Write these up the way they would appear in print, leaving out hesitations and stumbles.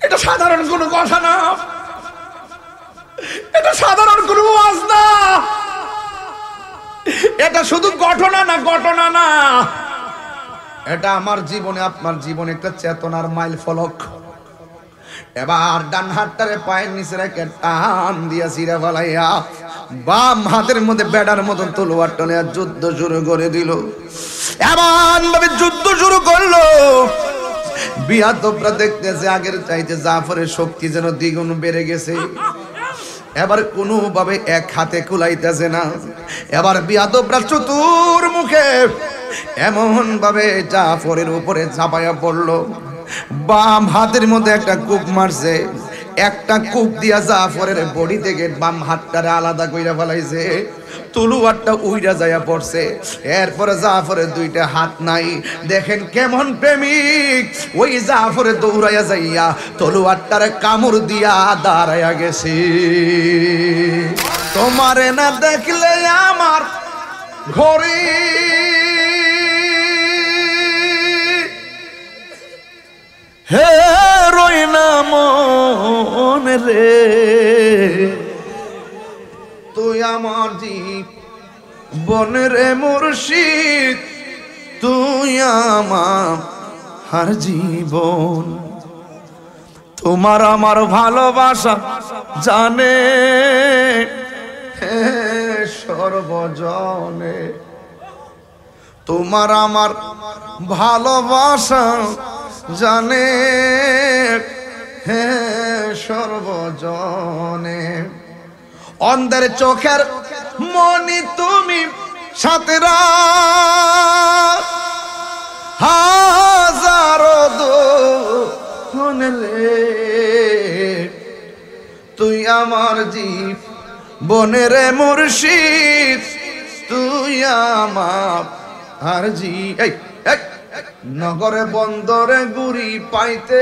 এটা সাধারণ কোনো কথা না, এটা সাধারণ কোনো ওয়াজ না, এটা শুধু ঘটনা না, ঘটনা না, এটা আমার জীবনে আপনার জীবনে একটা চেতনার মাইল ফলক। এবার ডান হাতটারে পায়ের নিচে রেখে টান দিয়া ছিঁড়ে ফেলাইয়া বাম হাতের মধ্যে বেড়ার মতন তলোয়ার টানে যুদ্ধ শুরু করে দিল। এমন ভাবে যুদ্ধ শুরু করলো, বিয়াদবরা দেখতেছে আগের চাইতে জাফরের শক্তি যেন দ্বিগুণ বেড়ে গেছে। এবার কোনো ভাবে এক হাতে কুলাইতেছে না। এবার বিয়াদবরা চতুর্মুখে এমন ভাবে জাফরের উপরে ঝাঁপাইয়া পড়লো। বাম হাতের মধ্যে একটা কূপ মারছে, একটা কূপ দিয়া জাফরের বডি থেকে বাম হাতটারে আলাদা কইরা ফেলাইছে। তলোয়ারটা উইরা যাইয়া পড়ছে। এরপরে জাফরের দুইটা হাত নাই। দেখেন কেমন প্রেমিক, ওই জাফরে দৌড়াইয়া যাইয়া তলোয়ারটারে কামড় দিয়া দাঁড়াইয়া গেছে। তোমারে না দেখলে আমার ঘরে হে রই না মন রে, তুই আমার জীবন রে মুর্শিদ, তুই আমার জীবন। তোমার আমার ভালোবাসা জানে হে সর্বজনে, তোমার আমার ভালোবাসা জানে হে সর্বজনে। অন্ধের চোখের মনি তুমি, সাতেরা হাজারো দোলে, তুই আমার জীবনের মুর্শিদ, তুই আমার নগরে বন্দরে গুড়ি পাইতে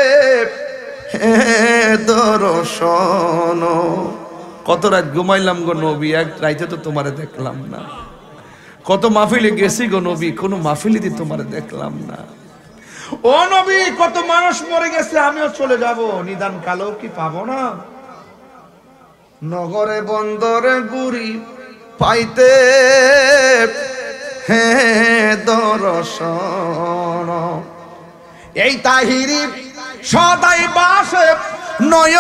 দর্শন। কত রাত ঘুমাইলাম গো নবী, এক রাইতে তো তোমারে দেখলাম না। কত মাহফিলে গেছি গো নবী, কোনো মাহফিলিতে তোমারে দেখলাম না। ও নবী, কত মানুষ মরে গেছে, আমিও চলে যাব, নিদান কালো কি পাবো না? নগরে বন্দরে গুড়ি পাইতে হে দর্শন। এই তাহিরি সদাই বাসে নয়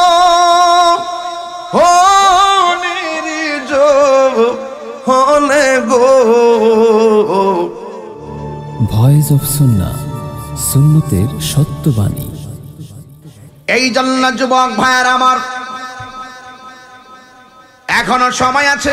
হলে গো। ভয়েস অফ সুন্নাহ, সুন্নতের সত্যবাণী। এই জন্য যুবক ভাইয়ার আমার, এখনো সময় আছে।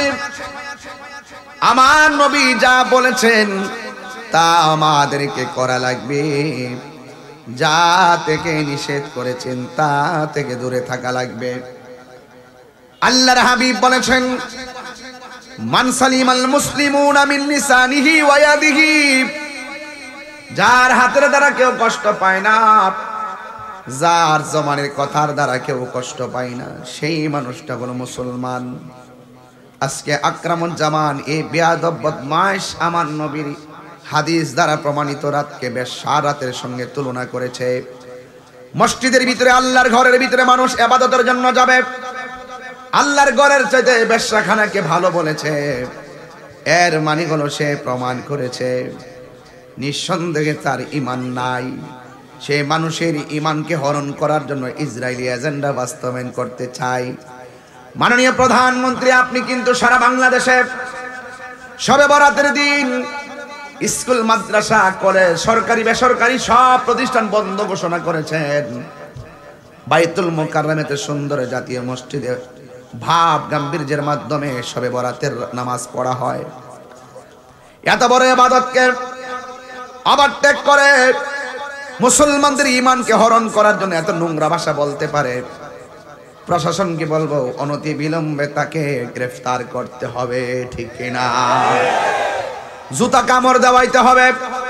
আমার নবী যা বলেছেন তা আমাদেরকে করা লাগবে, যা থেকে নিষেধ করেছেন তা থেকে দূরে থাকা লাগবে। আল্লাহর হাবিব বলেছেন, মান সালিমাল মুসলিমুনা মিন লিসানিহি ওয়া ইয়াদিহি, যার হাতের দ্বারা কেউ কষ্ট পায় না, যার জবানের কথার দ্বারা কেউ কষ্ট পায় না, সেই মানুষটা হলো মুসলমান। আজকে আকরামুজ্জামান এই বেয়াদব বদমাশ আমার নবীর হাদিস দ্বারা প্রমাণিত রাতকে বেশ্যারাতের সঙ্গে তুলনা করেছে। মসজিদের ভিতরে, আল্লাহর ঘরের ভিতরে মানুষ ইবাদতের জন্য যাবে, আল্লাহর ঘরের চাইতে বেশ্যাখানাকে ভালো বলেছে। এর মানে হলো সে প্রমাণ করেছে নিঃসন্দেহে তার ঈমান নাই। সে মানুষের ঈমানকে হরণ করার জন্য ইসরায়েলি এজেন্ডা বাস্তবায়ন করতে চায়। মাননীয় প্রধানমন্ত্রী, আপনি কিন্তু সারা বাংলাদেশে শবে বরাতের দিন স্কুল, মাদ্রাসা, কলেজ, সরকারি বেসরকারি সব প্রতিষ্ঠান বন্ধ ঘোষণা করেছেন। বাইতুল মুকাররমেতে সুন্দর জাতীয় মসজিদে ভাব গাম্ভীর্যের মাধ্যমে শবে বরাতের নামাজ পড়া হয়। এত বড় ইবাদতকে ওভারটেক করে মুসলমানদের ঈমানকে হরণ করার জন্য এত নোংরা ভাষা বলতে পারে, প্রশাসনকে বলবো অনতি বিলম্বে তাকে গ্রেফতার করতে হবে, ঠিক কিনা? জুতা কামড় দেওয়াইতে হবে,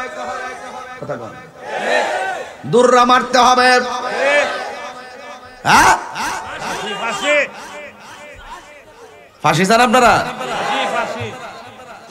দুর্রা মারতে হবে, হ্যাঁ? ফাঁসি চান আপনারা?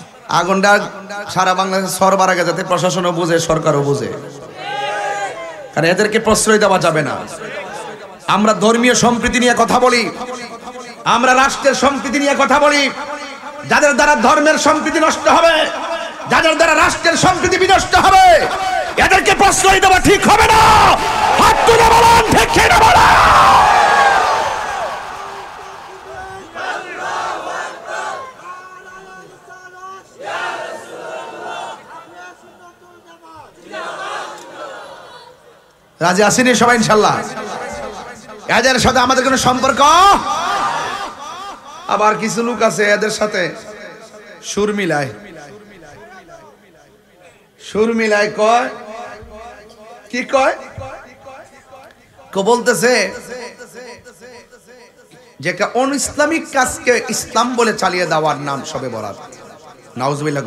আগুনটা সারা বাংলাদেশে সরবরাহ যাতে প্রশাসনও বুঝে, সরকারও বুঝে। কারণ এদেরকে প্রশ্রয় দেওয়া যাবে না। আমরা ধর্মীয় সম্প্রীতি নিয়ে কথা বলি, আমরা রাষ্ট্রের সম্প্রীতি নিয়ে কথা বলি। যাদের দ্বারা ধর্মের সম্প্রীতি নষ্ট হবে, যাদের দ্বারা রাষ্ট্রের সম্প্রীতি বিনষ্ট হবে, এদেরকে প্রশ্রয় দেওয়া ঠিক হবে না। হাত তুলে বলেন ঠিক কিনা বলেন। রাজি আসেনি সবাই ইনশাল্লাহ? এদের সাথে আমাদের কোনো সম্পর্ক। আবার কিছু লোক আছে এদের সাথে সুর মিলায়, সুর মিলায় কয় কি কয়, বলতেছে যে অন ইসলামিক কাজকে ইসলাম বলে চালিয়ে দেওয়ার নাম শবে বরাত। নাউজুবিল্লাহ।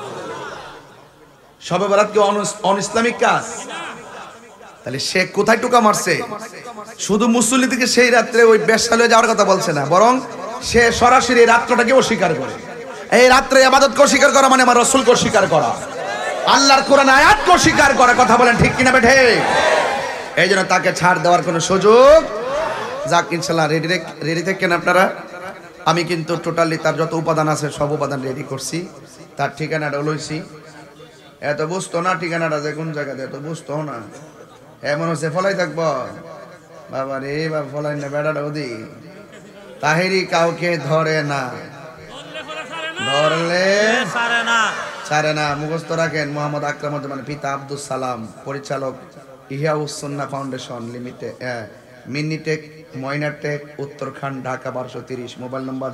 শবে বরাত কি অন ইসলামিক কাজ? তাহলে সে কোথায় টোকা মারছে? শুধু মুসল্লি থেকে সেই রাত্রে ওই বেশ্যালয়ে যাওয়ার কথা বলছে না, বরং সে সরাসরি এই রাত্রটাকে অস্বীকার করে। এই রাত্রে ইবাদতকে অস্বীকার করা মানে আমার রাসূলকে অস্বীকার করা, আল্লাহর কোরআন আয়াতকে অস্বীকার করা। কথা বলেন ঠিক কিনা বেঠে? এই জন্য তাকে ছাড় দেওয়ার কোনো সুযোগ। যাক ইনশাল্লাহ রেডি থাকেন আপনারা। আমি কিন্তু টোটালি তার যত উপাদান আছে সব উপাদান রেডি করছি। তার ঠিকানাটা লইছি। এত বুঝতো না ঠিকানাটা যে কোন জায়গাতে, এত বুঝতো না। এমন হচ্ছে ফলাই থাকবো বাবা রে বাবা, ফলাই না বেড়াটা ওদি তাহেরি কাউকে ধরে না, ধরলে ছাড়ে না। মুখস্থ রাখেন। মোহাম্মদ আকরামুজ্জামান পিতা আব্দুল সালাম, পরিচালক ইহিয়াউস সুন্নাহ ফাউন্ডেশন লিমিটেড, মিনিটেক ময়নাটেক, উত্তরখান, ঢাকা 1230। Mobile number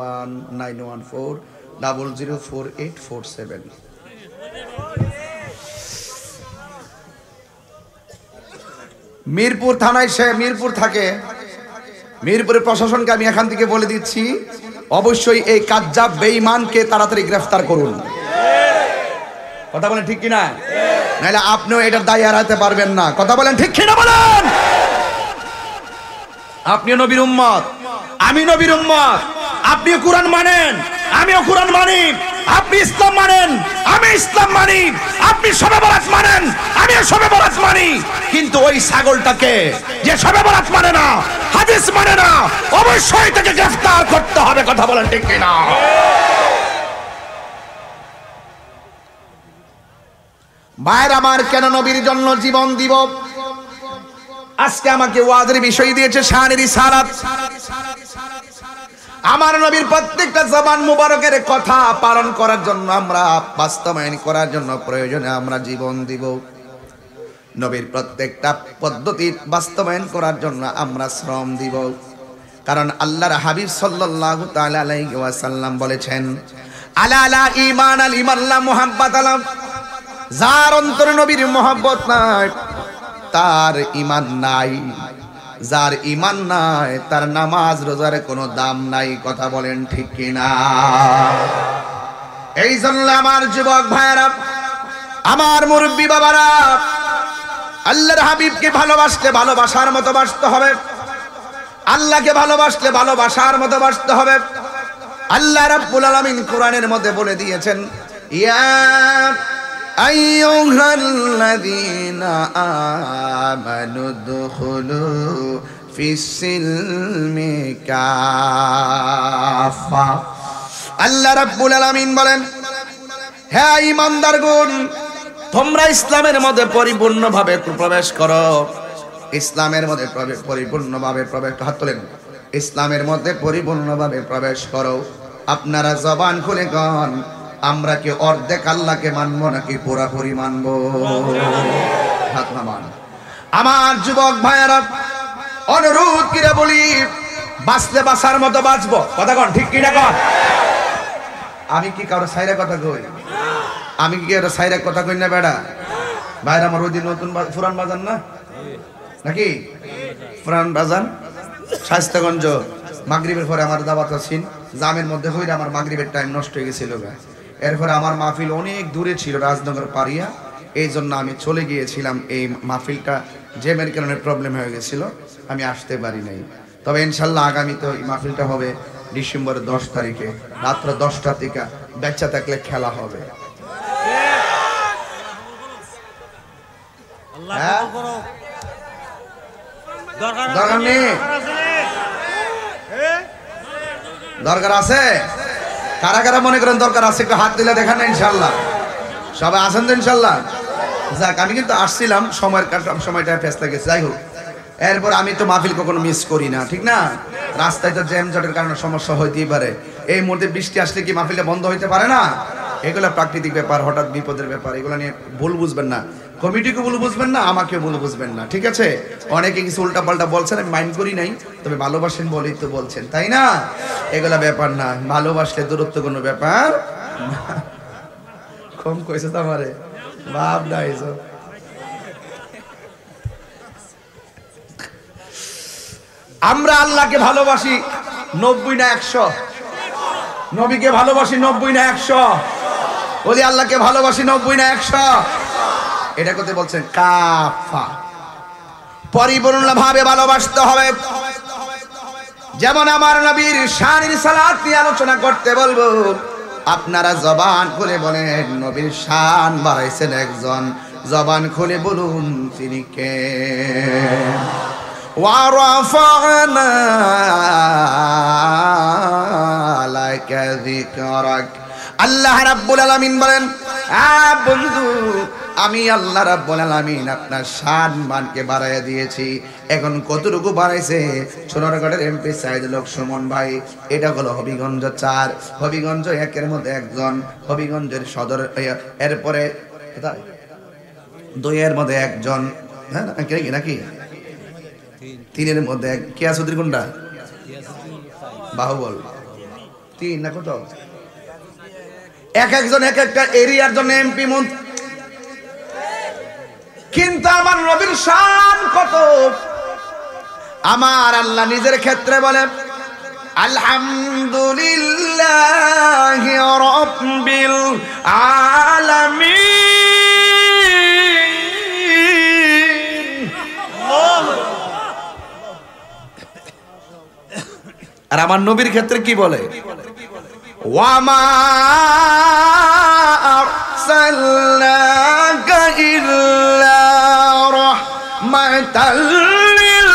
01914004847। মিরপুর থানায় সে মিরপুর থাকে। মিরপুরের প্রশাসনকে আমি এখান থেকে বলে দিচ্ছি, অবশ্যই এই কাজ্জাব বেঈমানকে তাড়াতাড়ি গ্রেফতার করুন। কথা বলেন ঠিক কিনা? নাহলে আপনিও এটার দায় এড়াতে পারবেন না। কথা বলেন ঠিক কিনা বলেন? আপনিও নবীর উম্মত, আমি নবীর উম্মত। আপনিও কোরআন মানেন, আমিও কোরআন মানি। আপনি ইসলাম মানেন, আমি ইসলাম মানি। আপনি শবে বরাত মানেন, আমিও শবে বরাত মানি। কিন্তু ওই ছাগলটাকে যে শবে বরাত মানে না, হাদিস মানে না, অবশ্যই তাকে গ্রেফতার করতে হবে। কথা বলেন ঠিক কিনা? ভাইর আমার, কেন নবীর জন্য জীবন দিব? আজকে আমাকে ওয়াজের বিষয় দিয়েছে শানের ইসারাত। আমার নবীর প্রত্যেকটা জবান মুবারকের কথা পালন করার জন্য, আমরা বাস্তবায়ন করার জন্য প্রয়োজনে আমরা জীবন দিব। নবীর প্রত্যেকটা পদ্ধতি বাস্তবায়ন করার জন্য আমরা শ্রম দিব। কারণ আল্লাহর হাবিব সাল্লাল্লাহু তাআলা আলাইহি ওয়াসাল্লাম বলেছেন, আলা লা ঈমান আল ঈমান লা মুহাব্বাত আলা। যার অন্তরে নবীর মহব্বত নাই তার ঈমান নাই। যার ঈমান নাই তার নামাজ রোজার কোনো দাম নাই। কথা বলেন ঠিক কিনা? এই জন্য আমার যুবক ভাইরা, আমার মুরব্বী বাবারা, আল্লাহর হাবিবকে ভালোবাসলে ভালোবাসার মতো বাসতে হবে। আল্লাহকে ভালোবাসলে ভালোবাসার মতো বাসতে হবে। আল্লাহ রাব্বুল আলামিন কোরআনের মধ্যে বলে দিয়েছেন, ইয়া আইয়ুহাল্লাযীনা আমানু দুখুলু ফিস-সিলমি কাফা। আল্লাহ রাব্বুল আলামিন বলেন, হে ঈমানদারগণ, তোমরা ইসলামের মধ্যে পরিপূর্ণভাবে প্রবেশ করো। ইসলামের মধ্যে পরিপূর্ণভাবে প্রবেশ, হাত তোলেন, ইসলামের মধ্যে পরিপূর্ণভাবে প্রবেশ করো। আপনারা জবান খুলে কন, আমরা কি অর্ধেক আল্লাহকে মানবো নাকি পুরাপুরি মানবো? হাত নামান। আমার যুবক ভাইয়েরা, অনুরোধ করে বলি, বাঁচলে বাঁচার মতো বাঁচবো। কথা কন ঠিক কিনা কন? আমি কি কারো সাইরা কথা কই? আমি কি কারো সাইরা কথা কই না বেড়া? ভাইরা আমার ওই দিন নতুন পুরান বাজান না নাকি? পুরান বাজান স্বাস্থ্যগঞ্জ। মাগরিবের পরে আমার দাওয়াত আছেন, জামের মধ্যে হইলে আমার মাগরিবের টাইম নষ্ট হয়ে গেছিল। এরপরে আমার মাহফিল অনেক দূরে ছিল, রাজনগর পারিয়া। এই জন্য আমি চলে গিয়েছিলাম। এই মাহফিলটা জ্যামের কারণে প্রবলেম হয়ে গেছিল, আমি আসতে পারি নাই। তবে ইনশাল্লাহ আগামীতে এই মাহফিলটা হবে ডিসেম্বরের 10 তারিখে রাত্র 10টা থেকে। বাচ্চা থাকলে খেলা হবে। দরকার নেই? দরকার আছে? কারা কারা মনে করেন দরকার আছে একটু হাত দিলে দেখান না ইনশাল্লাহ। সবাই আছেন তো ইনশাল্লাহ? যাক, আমি কিন্তু আসছিলাম সময়ের সময়টা ফেসতে গেছে। যাই হোক, এরপর আমি তো মাহফিল কখনো মিস করি না, ঠিক না? রাস্তায় তো জ্যাম জটের কারণে সমস্যা হইতেই পারে। এই মুহূর্তে বৃষ্টি আসলে কি মাহফিলটা বন্ধ হইতে পারে না? এগুলো প্রাকৃতিক ব্যাপার, হঠাৎ বিপদের ব্যাপার, এগুলো নিয়ে ভুল বুঝবেন না। কমিটিকে ভুল বুঝবেন না, আমাকেও ভুল বুঝবেন না, ঠিক আছে? অনেকে কিছু উল্টাপাল্টা বলছেন, আমি মাইন্ড করি নাই, তবে ভালোবাসেন বলেই তো বলছেন, তাই না? এগুলা ব্যাপার না, ভালোবাসলে দূরত্ব কোনো ব্যাপার না। কম কইছে তো আমারে বাপ ডাইছো। আমরা আল্লাহকে ভালোবাসি 90 না 100, নবীকে ভালোবাসি 90 না 100, বলি আল্লাহকে ভালোবাসি 90 না 100। এটা করতে বলছেন কাফা, পরিপূর্ণ ভাবে ভালোবাসতে হবে। যেমন আমার নবীর শানের সালাত নিয়ে আলোচনা করতে বলবো, আপনারা জবান খুলে বলেন নবীর শান বাড়াইছেন একজন, জবান খুলে বলুন তিনি কে? ওয়ারাফা'না লাকা যিকরাক। আল্লাহ রাব্বুল আলামিন বলেন, বন্ধু, আমি আল্লাহ রাব্বুল আলামিন আপনার শান মানকে বাড়াইয়া দিয়েছি। এখন কতটুকু বাড়াইছে? সোনারগড়ের এমপি সাইদুল হক সুমন ভাই, এটা হলো হবিগঞ্জ 4, হবিগঞ্জ 1-এর মধ্যে একজন, হবিগঞ্জের সদর, এরপরে 2-এর মধ্যে একজন, হ্যাঁ নাকি 3-এর মধ্যে এক। কিয়াসুদ্দিন কোনটা? বাহুবল 3 না কত? এক একজন এক একটা এরিয়ার জন্য এমপি মন্ত্রী। কিন্তু আমার নবীর শান কত! আমার আল্লাহ নিজের ক্ষেত্রে বলে, আলহামদুলিল্লাহি রাব্বিল আলামিন। আর আমার নবীর ক্ষেত্রে কি বলে? ওয়ামা আরসালনাকা ইল্লা রাহমাতাল লিল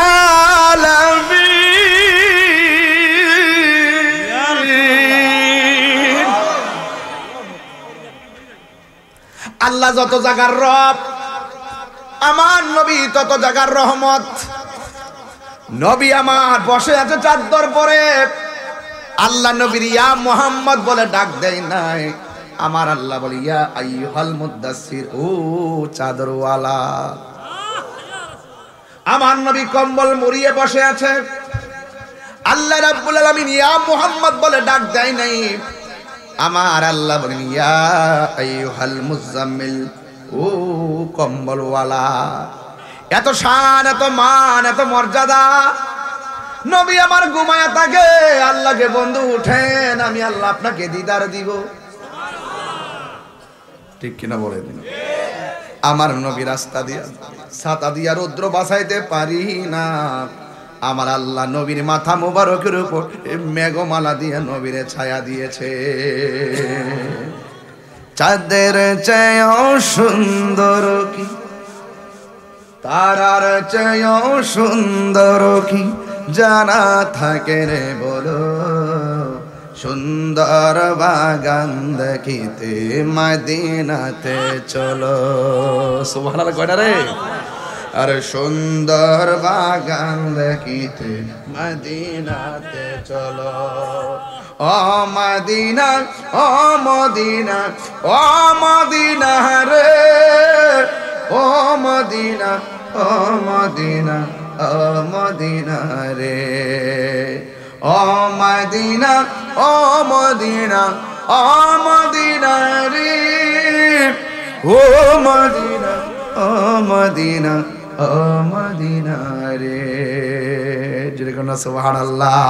আলামিন। আল্লাহ যত জায়গার রব, আমার নবী তত জায়গার রহমত। নবী আমার বসে আছে চাদর পরে, আল্লাহ নবীর ইয়া মুহাম্মদ বলে ডাক দেয় নাই। আমার আল্লাহ বলে ইয়া আইয়ুহাল মুদ্দাসসির, ও চাদরওয়ালা। আমার নবী কম্বল মুড়িয়ে বসে আছে, আল্লাহ রাব্বুল আলামিন ইয়া মুহাম্মদ বলে ডাক দেয় নাই। আমার আল্লাহ বলেন ইয়া আইয়ুহাল মুজাম্মিল, ও কম্বলওয়ালা। এত শান, এত মান, এত মর্যাদা। নবী আমার ঘুমায়া থাকে, আল্লাহকে বন্ধু উঠেন, আমি আল্লাহ আপনাকে দিদার দিব। ঠিক কিনা বলেন? আমার নবী রাস্তা দিয়া ছাতা দিয়া রৌদ্র বাঁচাইতে পারি না, আমার আল্লাহ নবীর মাথা মোবারকের উপর মেঘমালা দিয়ে নবীরে ছায়া দিয়েছে। চাঁদের চেয়েও সুন্দর কি, তারার চেয়েও সুন্দর কি জানা থাকে রে বলো, সুন্দর বাগান দেখিতে মদিনাতে চলো। সুবহানাল্লাহ কয়টা রে? আর সুন্দর বাগান দেখিতে মদিনাতে চলো। ও মদিনা, ও মদিনা, ও মদিনা রে, ও মদিনা, ও মদিনা, ও মদিনা রে, ও মদিনা, ও মদিনা, ও মদিনা রে, ও মদিনা, ও মদিনা, ও মদিনা রে। যেরকম সুবহানাল্লাহ।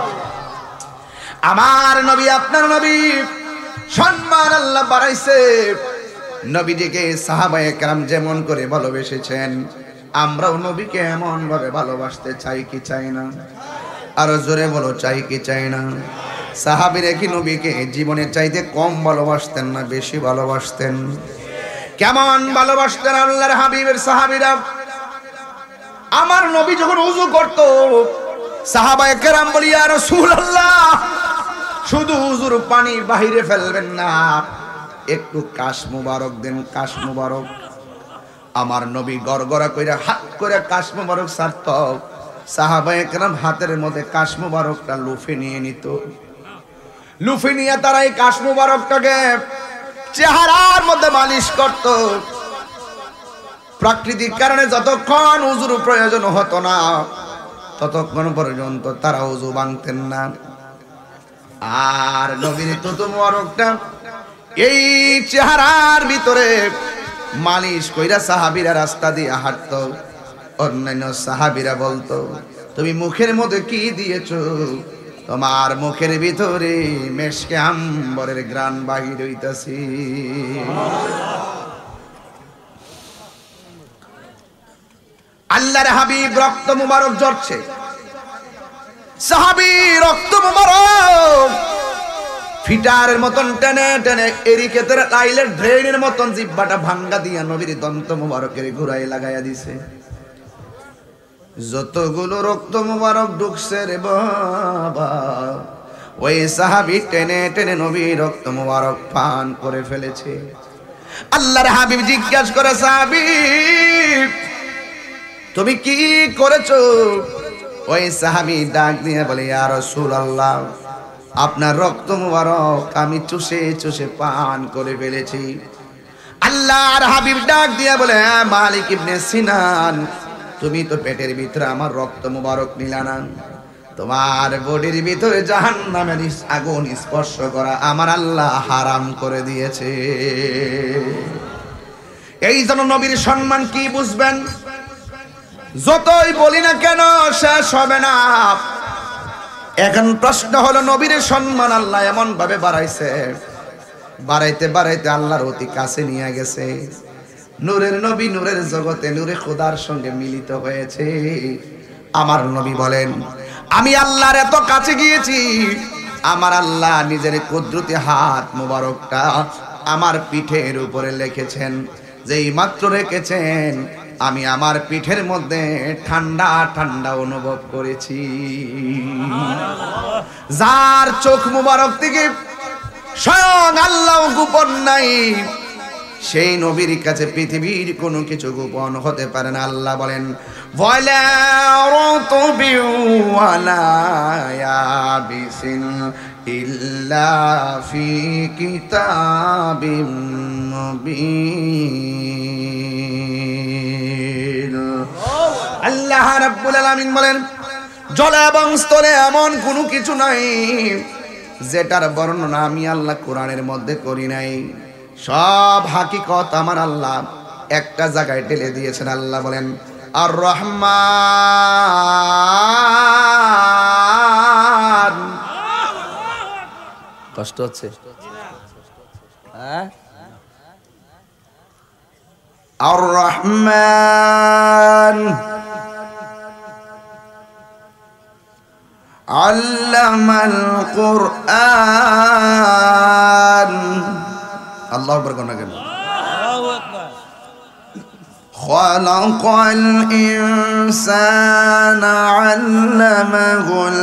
আমার নবী, আপনার নবী সম্মান আল্লাহ বাড়াইছে। নবীজিকে সাহাবায়ে কেরাম যেমন করে ভালোবেসেছেন, আমরাও নবীকে এমন ভাবে ভালোবাসতে চাই কি চাই না? আরো জোরে বলো, চাই কি চাই না? সাহাবীরা কি নবীকে জীবনের চাইতে কম ভালোবাসতেন না বেশি ভালোবাসতেন? কেমন ভালোবাসতেন আল্লাহর হাবিবের সাহাবীরা? আমার নবী যখন ওযু করত সাহাবায়ে কেরাম বলি ইয়া রাসূলুল্লাহ শুধু ওযুর পানি বাহিরে ফেলবেন না, একটু কাশ মুবারক দেন, কাশ মুবারক। আমার নবী গড়গড়া কইরা হাত করে কাশ মুবারক ছাড়ত, সাহাবায়ে কেরাম হাতের মধ্যে কাশ মুবারকটা লুফে নিয়ে নিত। লুফে নিয়ে তারা এই কাশ মুবারকটাকে চেহারার মধ্যে মালিশ করত। প্রাকৃতিক কারণে যতক্ষণ ওযুর প্রয়োজন হতো না ততক্ষণ পর্যন্ত তারা ওযু ভাঙতেন না। আর নবীর তুতু মুবারকটা এই চেহারার ভিতরে মালিশ কইরা সাহাবীরা রাস্তা দিয়ে হাঁটতো। অন্যান্য সাহাবীরা বলতো, তুমি মুখের মধ্যে কি দিয়েছো? তোমার মুখের ভিতরে মেশকে আম্বরের ঘ্রাণ বাহির হইতাছে। আল্লাহর হাবিব রক্ত মুবারক ঝরছে, সাহাবী রক্ত মুবারক ফিটারের মতন টেনে টেনে এরিকেতের লাইলের ড্রেনের মতন জিহ্বাটা ভাঙ্গা দিয়া নবীর দন্ত মুবারকের ঘুরাই লাগাইয়া দিছে। যতগুলো রক্ত মুবারক ঢুকছে রে বাবা, ওই সাহাবী টেনে টেনে নবীর রক্ত মুবারক পান করে ফেলেছে। আল্লাহর হাবিব জিজ্ঞাসা করে, সাহাবী তুমি কি করেছো? ওই সাহাবী ডাক দিয়ে বলে, ইয়া রাসূলুল্লাহ আপনার রক্ত মুবারক আমি চুষে চুষে পান করে ফেলেছি। আল্লাহর হাবিব ডাক দিয়ে বলে, হ্যাঁ মালিক ইবনে সিনান, তুমি তো পেটের ভিতরে আমার রক্ত মুবারক নিলা না, তোমার বডির ভিতরে জাহান্নামের আগুন স্পর্শ করা আমার আল্লাহ হারাম করে দিয়েছে। এই জন্য নবীর সম্মান কি বুঝবেন? যতই বলি না কেন শেষ হবে না। এখন প্রশ্ন হলো, নবীর সম্মান আল্লাহ এমন ভাবে বাড়াইছে, বাড়াইতে বাড়াইতে আল্লাহর অতি কাছে নিয়ে গেছে। নূরের নবী নূরের জগতে নূরে খোদার সঙ্গে মিলিত হয়েছে। আমার নবী বলেন, আমি আল্লাহর এত কাছে গিয়েছি, আমার আল্লাহ নিজের কুদরতি হাত মুবারকটা আমার পিঠের উপরে রেখেছেন। যেই মাত্র রেখেছেন আমি আমার পিঠের মধ্যে ঠান্ডা ঠান্ডা অনুভব করেছি। যার চোখ মুবারক থেকে স্বয়ং আল্লাহ গোপন নাই, সেই নবীর কাছে পৃথিবীর কোনো কিছু গোপন হতে পারে না। আল্লাহ বলেন, ওয়ালা রাতবি ওয়ালা ইয়াবিসিন ইল্লা ফি কিতাবিম মুবিন। আল্লাহ রাব্বুল আলামিন বলেন, জলে এবং স্থলে এমন কোনো কিছু নাই যেটার বর্ণনা আমি আল্লাহ কোরআনের মধ্যে করি নাই। সব হাকিকত আমার আল্লাহ একটা জায়গায় ঢেলে দিয়েছেন। আল্লাহ বলেন, আর রহমান। কষ্ট হচ্ছে? আর রহমান আল্লামাল কুরআন। আল্লাহু আকবার কোন কেন? খালাকাল ইনসানা আল্লামাহুল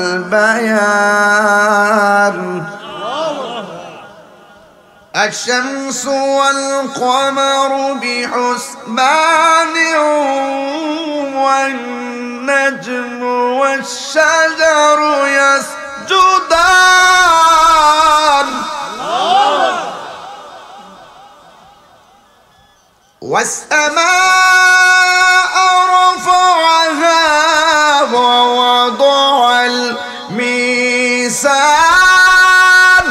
বায়ান। الشمس والقمر بحسبان والنجم والشجر يسجدان والسماء رفعها ووضع الميزان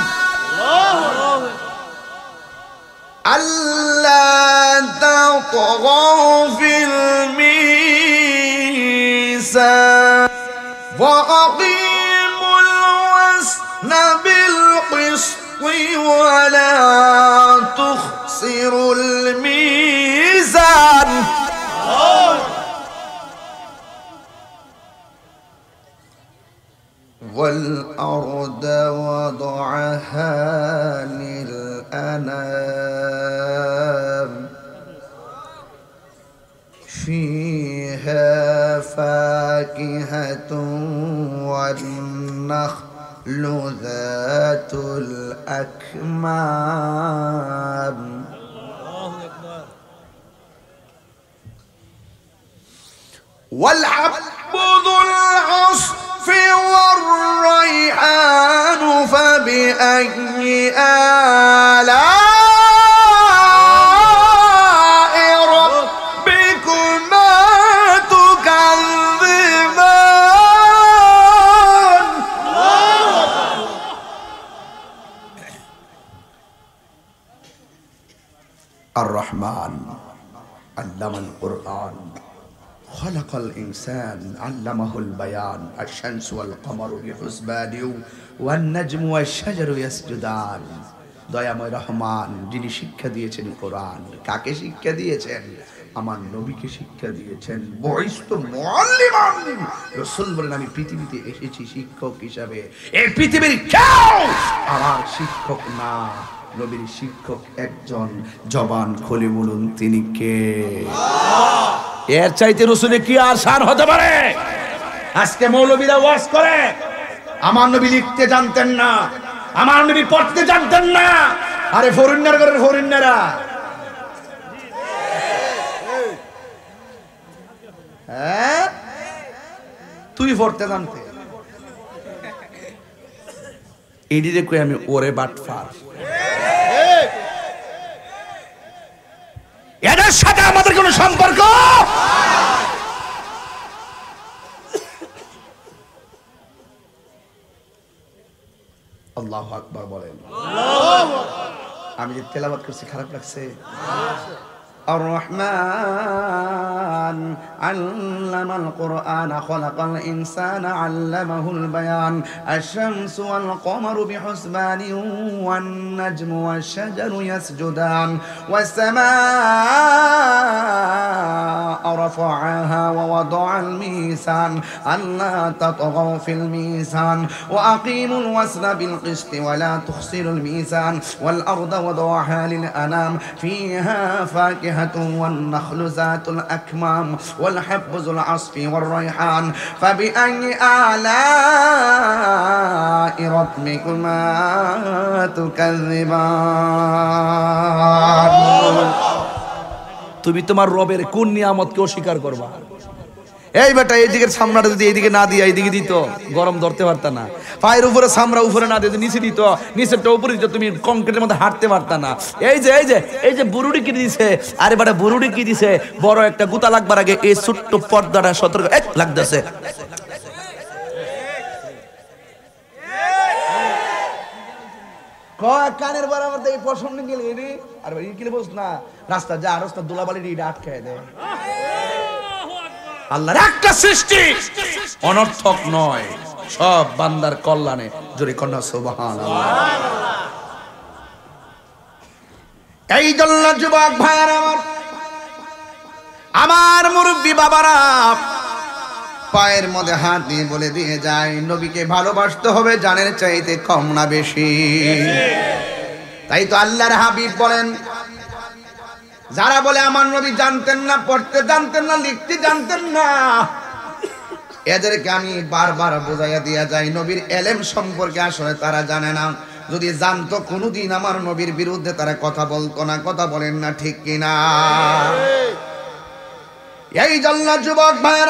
ألا تطغوا في الميزان وأقيموا الوزن بالقسط ولا تخسروا الميزان والأرض وضعها للأنام فيها فاكهة والنخل ذات الأكمام والحب ذو العصف والريحان فبأي آلاء ربكما تكذبان الرحمن علم القرآن خلق الإنسان علمه البيان الشمس والقمر بحسبان والنجم والشجر يسجدان দয়াময় রহমান যিনি শিক্ষা দিয়েছেন কোরআন কাকে শিক্ষা দিয়েছেন আমার নবীকে শিক্ষা দিয়েছেন বয়স্ত মুআল্লিমান রাসূল বলেন আমি পৃথিবীতে এসেছি শিক্ষক হিসাবে এই পৃথিবীর কেউ আমার শিক্ষক না নবীর শিক্ষক একজন জবান খুলে বলুন তিনি কে এর চাইতে রাসূলের কি আর শান হতে পারে আজকে মৌলবীরা ওয়াজ করে আমার নবী লিখতে জানতেন না আমার নবী পড়তে জানতেন না আরে ফরিন্নার ঘরের ফরিন্নারা হ্যাঁ তুই পড়তে জানতে এদিকে কই আমি ওরে বাটফার এদের সাথে আমাদের কোনো সম্পর্ক আল্লাহু আকবার বলেন আমি যে তেলাওয়াত করছি খারাপ লাগছে الرحمن علم القرآن خلق الإنسان علمه البيان الشمس والقمر بحسبان والنجم والشجر يسجدان والسماء رفعها ووضع الميزان ألا تطغوا في الميزان وأقيموا الوزن بالقسط ولا تخسروا الميزان والأرض وضعها للأنام فيها فاكهة والنخل ذات الأكمام والحب ذو العصف والريحان فبأي آلاء ربكما تكذبان তুমি তোমার রবের কোন নিয়ামতকে অস্বীকার করবা এই বেটা এইদিকে সামরাটা যদি এইদিকে না দিয়ে এইদিকে দিত গরম ধরতে পারতা না পায়ের উপরে সামরা উপরে না দিয়ে নিচে দিত নিচেরটা উপরে দিত তুমি কংক্রিটের মধ্যে হাঁটতে পারতা না এই যে বুরুডি কি দিছে আরে বেটা বুরুডি কি দিছে বড় একটা গুতা লাগবার আগে এই ছোট্ট পর্দাটা সতর্ক এক লাগতেছে কানের বরাবর এই পছন্দ গেলে আর কিলে বস না রাস্তা যা রাস্তা দোলাবালি আটকায় দেয় আল্লাহর একটা সৃষ্টি অনর্থক নয় সব বান্দার কল্যাণে জোরে কন্যা সুবহানাল্লাহ এই জন্য যুবক ভাইরা আমার মুরব্বি বাবারা পায়ের মধ্যে হাত দিয়ে বলে দিয়ে যায় নবীকে ভালোবাসতে হবে জানের চাইতে কম না বেশি তাই তো আল্লাহর হাবিব বলেন যারা বলে আমার নবী জানতেন না পড়তে জানতেন না লিখতে জানতেন না এদেরকে আমি বারবার বোঝাইয়া দিয়া যাই নবীর এলেম সম্পর্কে আসলে তারা জানে না যদি জানতো কোনোদিন আমার নবীর বিরুদ্ধে তারা কথা বলতো না কথা বলেন না ঠিক কিনা এই জন্য যুবক ভাইয়ের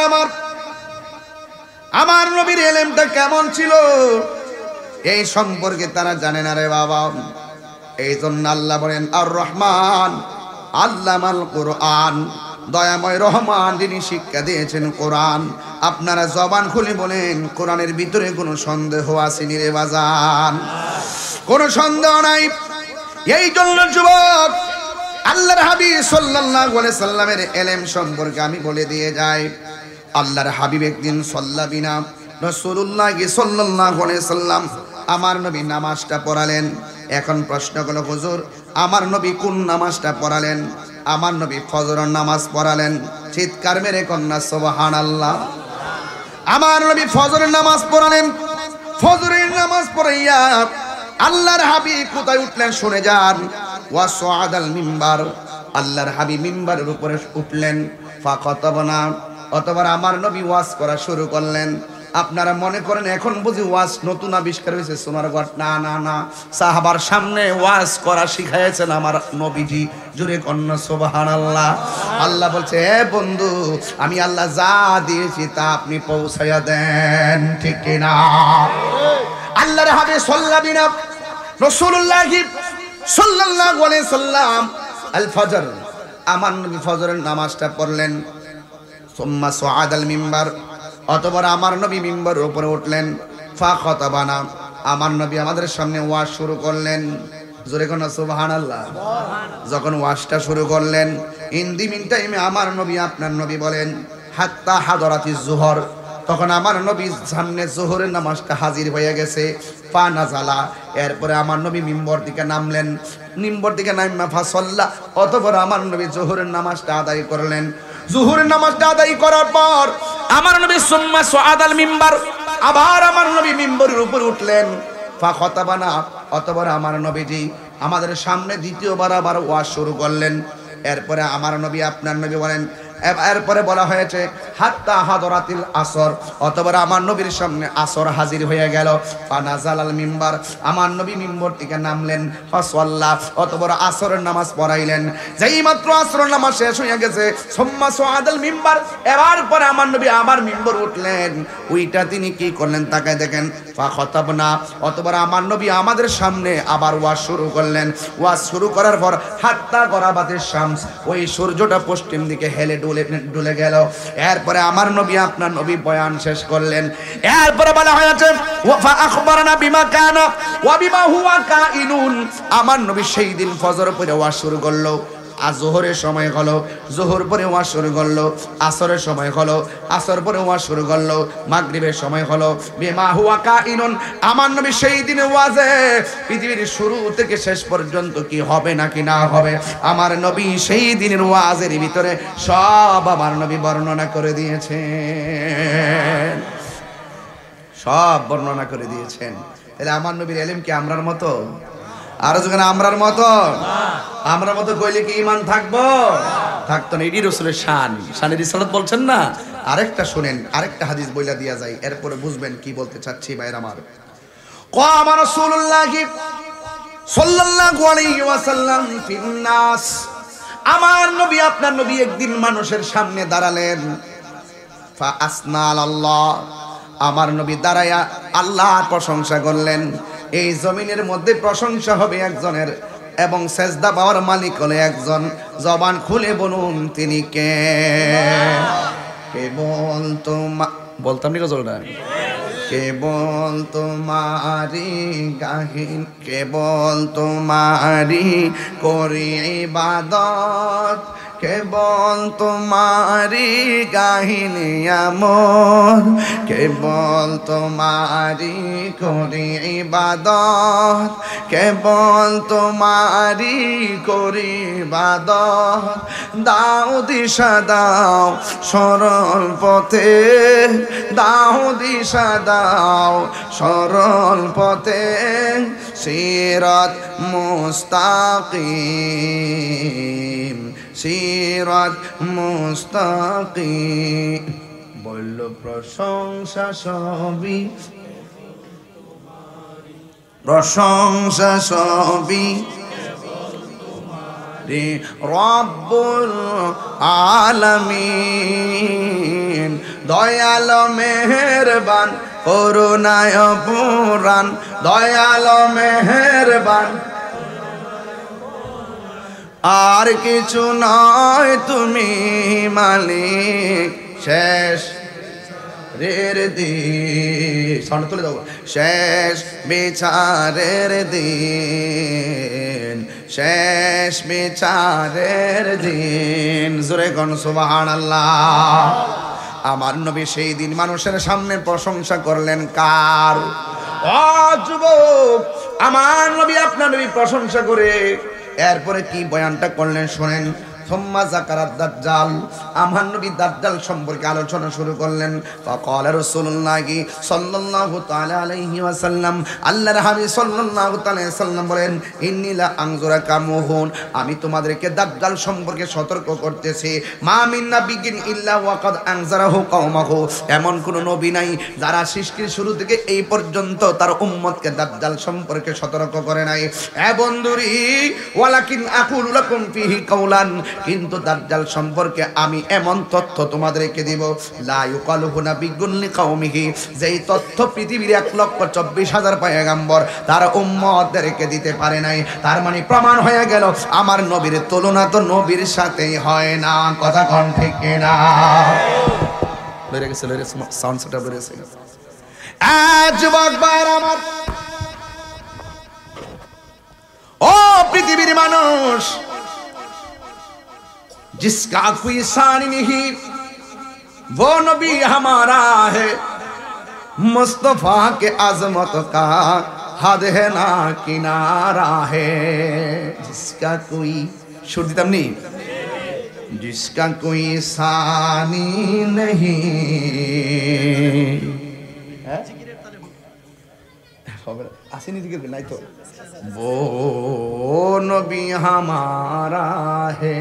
আমার নবীর এলেমটা কেমন ছিল এই সম্পর্কে তারা জানে না রে বাবা এই জন্য আল্লাহ বলেন আর রহমান আল্লামাল কোরআন দয়াময় রহমান যিনি শিক্ষা দিয়েছেন কোরআন আপনারা জবান খুলে বলেন কোরআনের ভিতরে কোনো সন্দেহ আসেনি রে বাজান কোনো সন্দেহ নাই এই জন্য যুবক আল্লাহর হাবিব সাল্লাল্লাহু আলাইহি সাল্লামের ইলম সম্পর্কে আমি বলে দিয়ে যাই আল্লাহর হাবিব একদিন সাল্লাবিনা রাসূলুল্লাহ সাল্লাল্লাহু আলাইহি সাল্লাম আমার নবী নামাজটা পড়ালেন এখন প্রশ্ন হলো হুজুর আমার নবী কোন নামাজটা পড়ালেন আমার নবী ফজরের নামাজ পড়ালেন চিৎকার মেরে কন্যা সুবহানাল্লাহ আমার নবী ফজরের নামাজ পড়ালেন ফজরের নামাজ পড়াইয়া আল্লাহর হাবিব কোথায় উঠলেন শুনে যান ওয়া সুআদাল মিম্বার আল্লাহর হাবিব মিম্বারের উপরে উঠলেন ফাকাতাবনা অতবার আমার নবী ওয়াজ করা শুরু করলেন। আপনারা মনে করেন এখন বুঝি ওয়াজ নতুন আবিষ্কার হয়েছে সোনার গড়? না না না, সাহাবার সামনে ওয়াজ করা শিখাইছেন আমার নবীজি। জোরে কন্যা সুবহানাল্লাহ। আল্লাহ বলছে, এ বন্ধু, আমি আল্লাহ যা দিয়েছি তা আপনি পৌঁছাইয়া দেন, ঠিক কিনা? আল্লাহর হাবিব সাল্লাল্লাহু রাসূলুল্লাহ সাল্লাল্লাহু আলাইহি সাল্লাম আল ফজর, আমার নবী ফজরের নামাজটা পড়লেন। সুম্মা সুআদাল মিম্বার, অতঃপর আমার নবী মিম্বারের উপরে উঠলেন। ফা খাতাবানা, আমার নবী আমাদের সামনে ওয়াজ শুরু করলেন। জোরে কোন সুবহানাল্লাহ। যখন ওয়াজটা শুরু করলেন, ইন দি মিন টাইমে আমার নবী, আপনার নবী বলেন, হাত্তা হাদরাতিজ জোহর, তখন আমার নবীর সামনে জোহরের নামাজটা হাজির হয়ে গেছে। ফা নাজালা, এরপরে আমার নবী মিম্বর দিকে নামলেন। মিম্বর দিকে নাইমা ফা সাল্লা, অতঃপর আমার নবী জোহরের নামাজটা আদায় করলেন। জোহরের নামাজটা আদায় করার পর আমার নবী সুম্মা সুআদাল মিম্বার, আবার আমার নবী মিম্বরের উপর উঠলেন। ফা খাতাবানা, অতঃপর আমার নবীজি আমাদের সামনে দ্বিতীয়বার আবার ওয়াজ শুরু করলেন। এরপরে আমার নবী, আপনার নবী বলেন, এরপরে বলা হয়েছে হাত্তা হাদরাতিল আসর, অতঃপর আমার নবীর সামনে আসর হাজির হয়ে গেল। ফানাজালাল মিম্বার, আমার নবী মিম্বর থেকে নামলেন। ফাসাল্লা, অতঃপর আসরের নামাজ পড়াইলেন। যেই মাত্র আসরের নামাজ শেষ হয়ে গেছে, সুম্মা সুআদাল মিম্বার, এবার পরে আমার নবী আবার মিম্বর উঠলেন। ওইটা তিনি কি করলেন তাকায় দেখেন। ফা খাতাবনা, অতঃপর আমার নবী আমাদের সামনে আবার ওয়াজ শুরু করলেন। ওয়াজ শুরু করার পর হাত্তা গরাবাতিশ শামস, ওই সূর্যটা পশ্চিম দিকে হেলে ডুলে গেল। এরপরে আমার নবী, আপনার নবী বয়ান শেষ করলেন। এরপরে বলা হয়েছে ওয়া আখবারনা বিমা কানা ওয়া বিমা হুয়া কাইনুন, আমার নবী সেই দিন ফজর পড়ে ওয়াজ শুরু করলো। আজ জোহরের সময় হলো, জোহর পরে ওয়াজ শুরু করলো। আসরের সময় হলো, আসর পরে ওয়াজ শুরু করলো। মাগরিবের সময় হলো। বিমা হুয়া কাইনুন, আমার নবী সেই দিনে ওয়াজে পৃথিবীর শুরু থেকে শেষ পর্যন্ত কি হবে নাকি না হবে, আমার নবী সেই দিনের ওয়াজের ভিতরে সব আমার নবী বর্ণনা করে দিয়েছেন, সব বর্ণনা করে দিয়েছেন। তাহলে আমার নবীর ইলম কি আমরার মতো? আর যখন আমরার মতো, আমরা মতো কইলে কি ঈমান থাকবো? থাকতো না। এটি রাসূলের শান, শানের রিসালাত বলছেন না। আরেকটা শুনেন, আরেকটা হাদিস বইলা দিয়া যায়, এরপরে বুঝবেন কি বলতে চাচ্ছি ভাইরা আমার। কামা রাসূলুল্লাহ সাল্লাল্লাহু আলাইহি ওয়াসাল্লাম ফিন নাস, আমার নবী, আপনার নবী একদিন মানুষের সামনে দাঁড়ালেন। ফা আসনা আল্লাহ, আমার নবী দাঁড়ায়া আল্লাহর প্রশংসা করলেন। এই জমিনের মধ্যে প্রশংসা হবে একজনের, এবং সেজদা পাওয়ার মালিক হলে একজন। জবান খুলে বলুন তিনি কে? কেবল বলতাম নি গজলটা, কেবল তোমারি গাহিন, কেবল তোমারি করি ইবাদত, কেবল তোমারি কাহিনী আমর, কেবল তোমারি করি ইবাদত, কেবল তোমারি করি ইবাদত। দাও দিশা দাও সরল পথে, দাও দিশা দাও সরল পথে, সিরাত মুস্তাকিম, সিরাত মুস্তাকিম। বলল প্রশংসা সবই, প্রশংসা সবই রব্বুল আলামিন, দয়াল মেহেরবান করুণায় পুরাণ, দয়াল মেহেরবান আর কিছু নয় তুমি মালিক। শেষ রের দিন, সামনে তুলে দাও, শেষ বিচারের দিন, শেষ বিচারের দিন। জোরে কোন সুবহানাল্লাহ। আমার নবী সেই দিন মানুষের সামনে প্রশংসা করলেন কার? ও যুবক, আমার নবী, আপনার নবী প্রশংসা করে এরপরে কি বয়ানটা করলেন শোনেন। সুম্মা যাকারাত দাজ্জাল, আমার নবী দাজ্জাল সম্পর্কে আলোচনা শুরু করলেন। ফাকালা রাসূলুল্লাহি সাল্লাল্লাহু তাআলা আলাইহি ওয়াসাল্লাম, আল্লাহর হাবিব সাল্লাল্লাহু তাআলা আলাইহি ওয়াসাল্লাম বলেন, ইন্নী লা আনজুরা কামুহুন, আমি তোমাদেরকে দাজ্জাল সম্পর্কে সতর্ক করতেছি। মা মিন নাবিয়্যিন ইল্লা ওয়া কাদ আনজারাহু কওমাহু, এমন কোন নবী নাই যারা সৃষ্টির শুরু থেকে এই পর্যন্ত তার উম্মতকে দাজ্জাল সম্পর্কে সতর্ক করে নাই। এ বন্ধুরি, ওয়ালাকিন আকুলু লাকুম ফিহি কাওলান, কিন্তু দাজ্জাল সম্পর্কে আমি এমন তথ্য তোমাদেরকে দিব, লা ইউকালুহু নাবিয়্যুন লিকাওমিহি, যেই তথ্য পৃথিবীর 1,24,000 পয়গম্বর তার উম্মতদেরকে দিতে পারে নাই। তার মানে প্রমাণ হয়ে গেল আমার নবীর তুলনা তো নবীর সাথেই হয় না। কথা কোন ঠিক কিনা? বেড়ে গেছে সাউন্ড সেটআপ বেড়ে গেছে। যুবক ভাইরা আমার, ও পৃথিবীর মানুষ, जिसका कोई शान नहीं वो नबी हमारा है, मुस्तफा के अजमत का हद है ना किनारा है। जिसका कोई सुर दिताम नहीं, जिसका कोई शानी नहीं, আসেনি দিকে নাই তো, वो नबी हमारा है।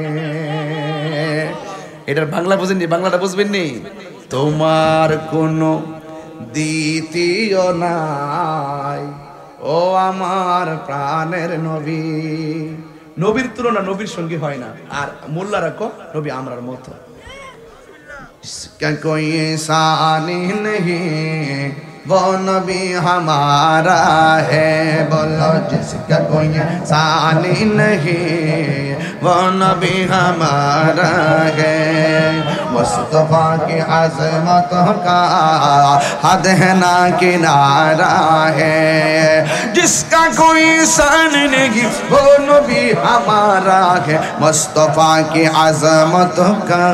এটার বাংলা বুঝেননি? বাংলাটা বুঝবেন নি? তোমার কোনো দ্বিতীয় নাই, ও আমার প্রাণের নবী। নবীর তুলনা নবীর সঙ্গে হয় না। আর মোল্লা রাখো নবী আমরার মতো। इसका कोई शानी नहीं वो नबी हमारा है, बोलो जिसका कोई शानी नहीं वो नबी हमारा है। मुस्तफा की अज़मत का हद है ना किनारा है। जिसका कोई शान नहीं वो नबी हमारा है। मुस्तफा की अज़मत का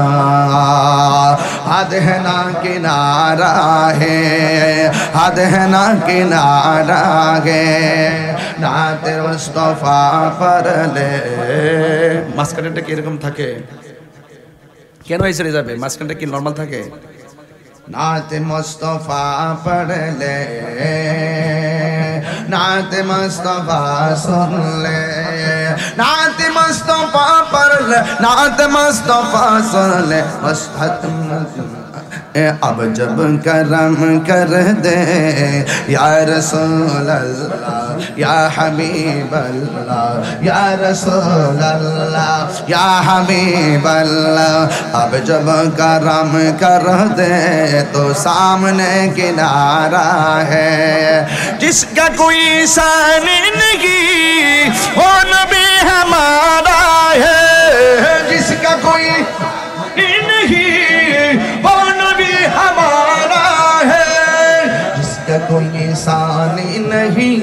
हद है ना किनारा है, हद है ना किनारा है। नात मुस्तफा पर ले, মাঝখানটা কি এরকম থাকে? কেন এই ছেড়ে যাবে? মাঝখানটা কি নরমাল থাকে? नात मुस्तफा पर ले, नात मुस्तफा सुन ले, नात मुस्तफा पर ले, नात मुस्तफा सुन ले। अब जब करम कर दे या रसूल अल्लाह या हबीब अल्लाह या रसूल अल्लाह या हबीब अल्लाह, अब जब करम कर दे तो सामने किनारा है। जिसका कोई शान नहीं वो नबी हमारा है, जिसका कोई नहीं वो नबी हमारा है। जिसका कोई शान नहीं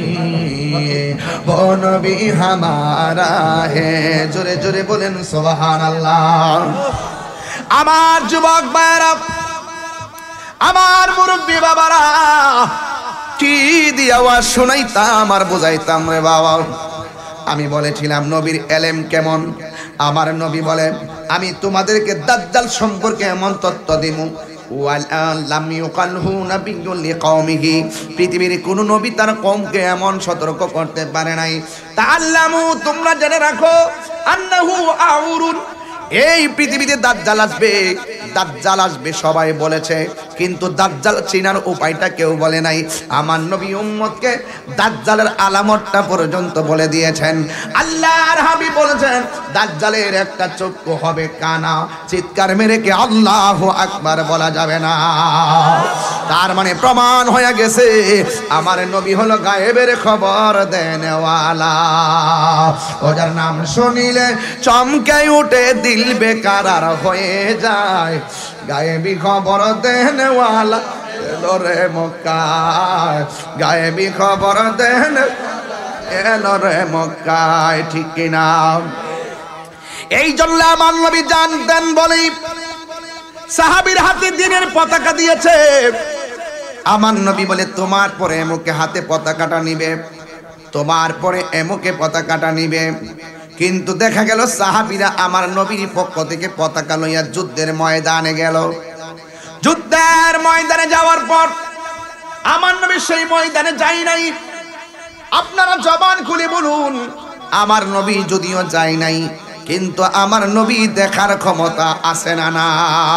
वो नबी हमारा है। जोरे जोरे बोलेन सुभान अल्लाह। আমার যুবক ভাইরা, আমার মুরব্বী বাবারা, কি দিয়ে আওয়াজ শোনাইতাম আর বুঝাইতাম রে বাবা। আমি বলেছিলাম নবীর এলেম কেমন। আমার নবী বলে, আমি তোমাদেরকে দাজ্জাল সম্পর্কে এমন তথ্য দিব, ওয়ালাম ইউকালহু নাবিয়্যুন লিকাওমিহি, পৃথিবীর কোন নবী তার কওমকে এমন সতর্ক করতে পারে নাই। তাআল্লামু, তোমরা জেনে রাখো, আন্নাহু আউরুন, এই পৃথিবীতে দাজ্জাল আসবে, দাজ্জাল আসবে সবাই বলেছে, কিন্তু দাজ্জাল চিনার উপায়টা কেউ বলে নাই। আমার নবী উম্মতকে দাজ্জালের আলামতটা পর্যন্ত বলে দিয়েছেন। আল্লাহর হাবিব বলেছেন, দাজ্জালের একটা চক্ষু হবে কানা, চিৎকার মেরে কে আল্লাহু আকবার বলা যাবে না। তার মানে প্রমাণ হয়ে গেছে আমার নবী হলো গায়েবের খবর দেনেওয়ালা। ওজার নাম শুনিলে চমকে উঠে দিল বেকারার হয়ে যায়। গায়েবী খবর দেনেওয়ালা এলো রে মক্কায়, গায়েবী খবর দেনে এলো রে মক্কায়, ঠিক কিনা? এই জন্য আমার নবী জানতেন বলেই সাহাবীর হাতে দ্বীনের পতাকা দিয়েছে। আমার নবী বলে, তোমার পরে এমুকে হাতে পতাকাটা নিবে, তোমার পরে এমুকে পতাকাটা নিবে। কিন্তু দেখা গেল সাহাবীরা আমার নবীর পক্ষ থেকে পতাকা লইয়া যুদ্ধের ময়দানে গেল। যুদ্ধের ময়দানে যাওয়ার পর আমার নবী সেই ময়দানে যাই নাই। আপনারা জবান খুলে বলুন, আমার নবী যদিও যায় নাই, কিন্তু আমার নবী দেখার ক্ষমতা আছে না? না,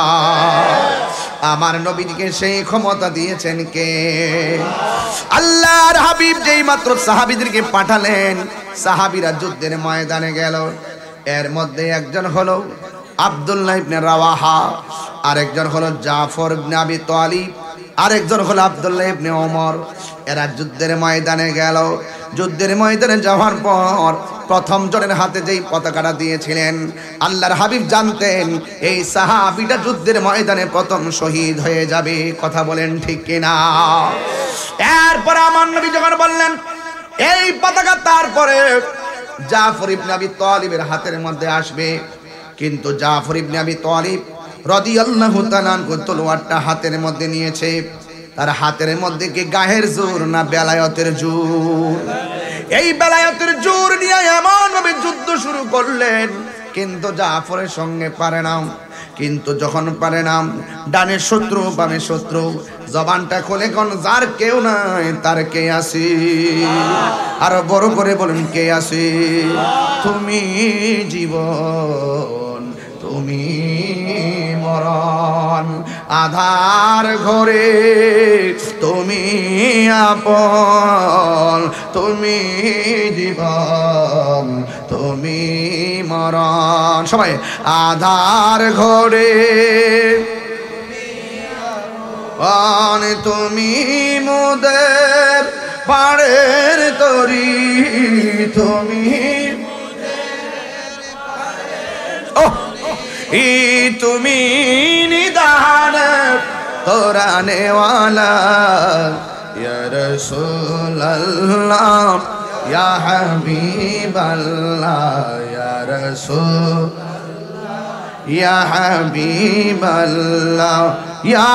আমার নবীকে সেই ক্ষমতা দিয়েছেন কে? আল্লাহর হাবিব যেই মাত্র সাহাবীদেরকে পাঠালেন, সাহাবীরা যুদ্ধের ময়দানে গেল। এর মধ্যে একজন হলো আব্দুল্লাহ ইবনে রাওয়াহা, আরেকজন হলো জাফর ইবনে আবি তালিব, আরেকজন হলো আব্দুল্লাহ ইবনে ওমর। এরা যুদ্ধের ময়দানে গেল। যুদ্ধের ময়দানে যাওয়ার পর প্রথম জনের হাতে যেই পতাকাটা দিয়েছিলেন, আল্লাহর হাবিব জানতেন এই সাহাবীটা যুদ্ধের ময়দানে প্রথম শহীদ হয়ে যাবে। কথা বলেন ঠিক কিনা? এরপর আমার নবী যখন বললেন এই পতাকা তারপরে জাফর ইবনে আবি তালিবের হাতের মধ্যে আসবে, কিন্তু জাফর ইবনে আবি তালিব রাদিয়াল্লাহু তাআলা আনহু তলোয়ারটা হাতের মধ্যে নিয়েছে। তার হাতের মধ্যে কি গায়ের জোর না বেলায়েতের জোর? এই বেলায়েতের জোর নিয়ে এমন ভাবে যুদ্ধ শুরু করলেন, কিন্তু জাফরের সঙ্গে পারে না। কিন্তু যখন পারে না, ডানে শত্রু বামে শত্রু, জবানটা খুলে কোন যার কেউ নাই তার কে আছে? আর বড় করে বলেন কে আছে? তুমি জীবন, তুমি মরণ, আধার ঘরে তুমি আপন, তুমি জীবন, তুমি মরণ। সবাই আধার ঘরে তুমি মোদের পাড়ের তরি, তুমি তুমি নিদান কোরআনে ওয়ালা ইয়া রাসূলুল্লাহ ইয়া হাবিবাল্লাহ ইয়া রাসূল ইয়া হাবিবাল্লাহ ইয়া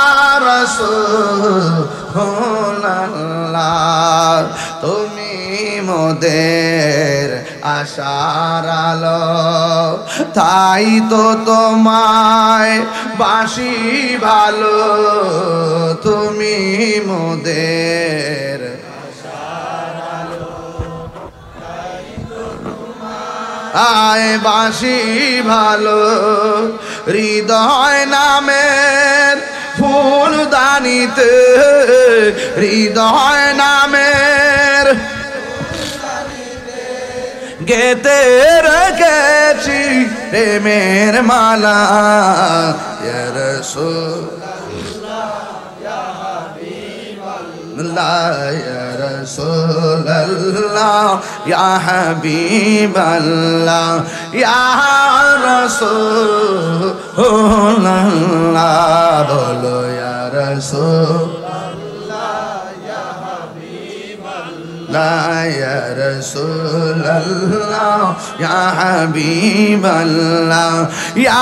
রাসূলুল্লাহ। তুমি মোদের আশার আলো, তাই তো তোমায় বাসি ভালো, তুমি মোদের আশার আলো, আয় বাসি ভালো। হৃদয় নামের ফুলদানিতে, হৃদয় নামের গেতে রেখেছি প্রেমের মালা, ইয়া রাসূলুল্লাহ ইয়া হাবিবাল্লাহ ইয়া রাসূলুল্লাহ ইয়া হাবিবাল্লাহ ইয়া রাসূলুল্লাহ। বলো ইয়া রাসূলুল্লাহ ইয়া হাবিবাল্লাহ ইয়া রাসূলুল্লাহ ইয়া হাবিবাল্লাহ ইয়া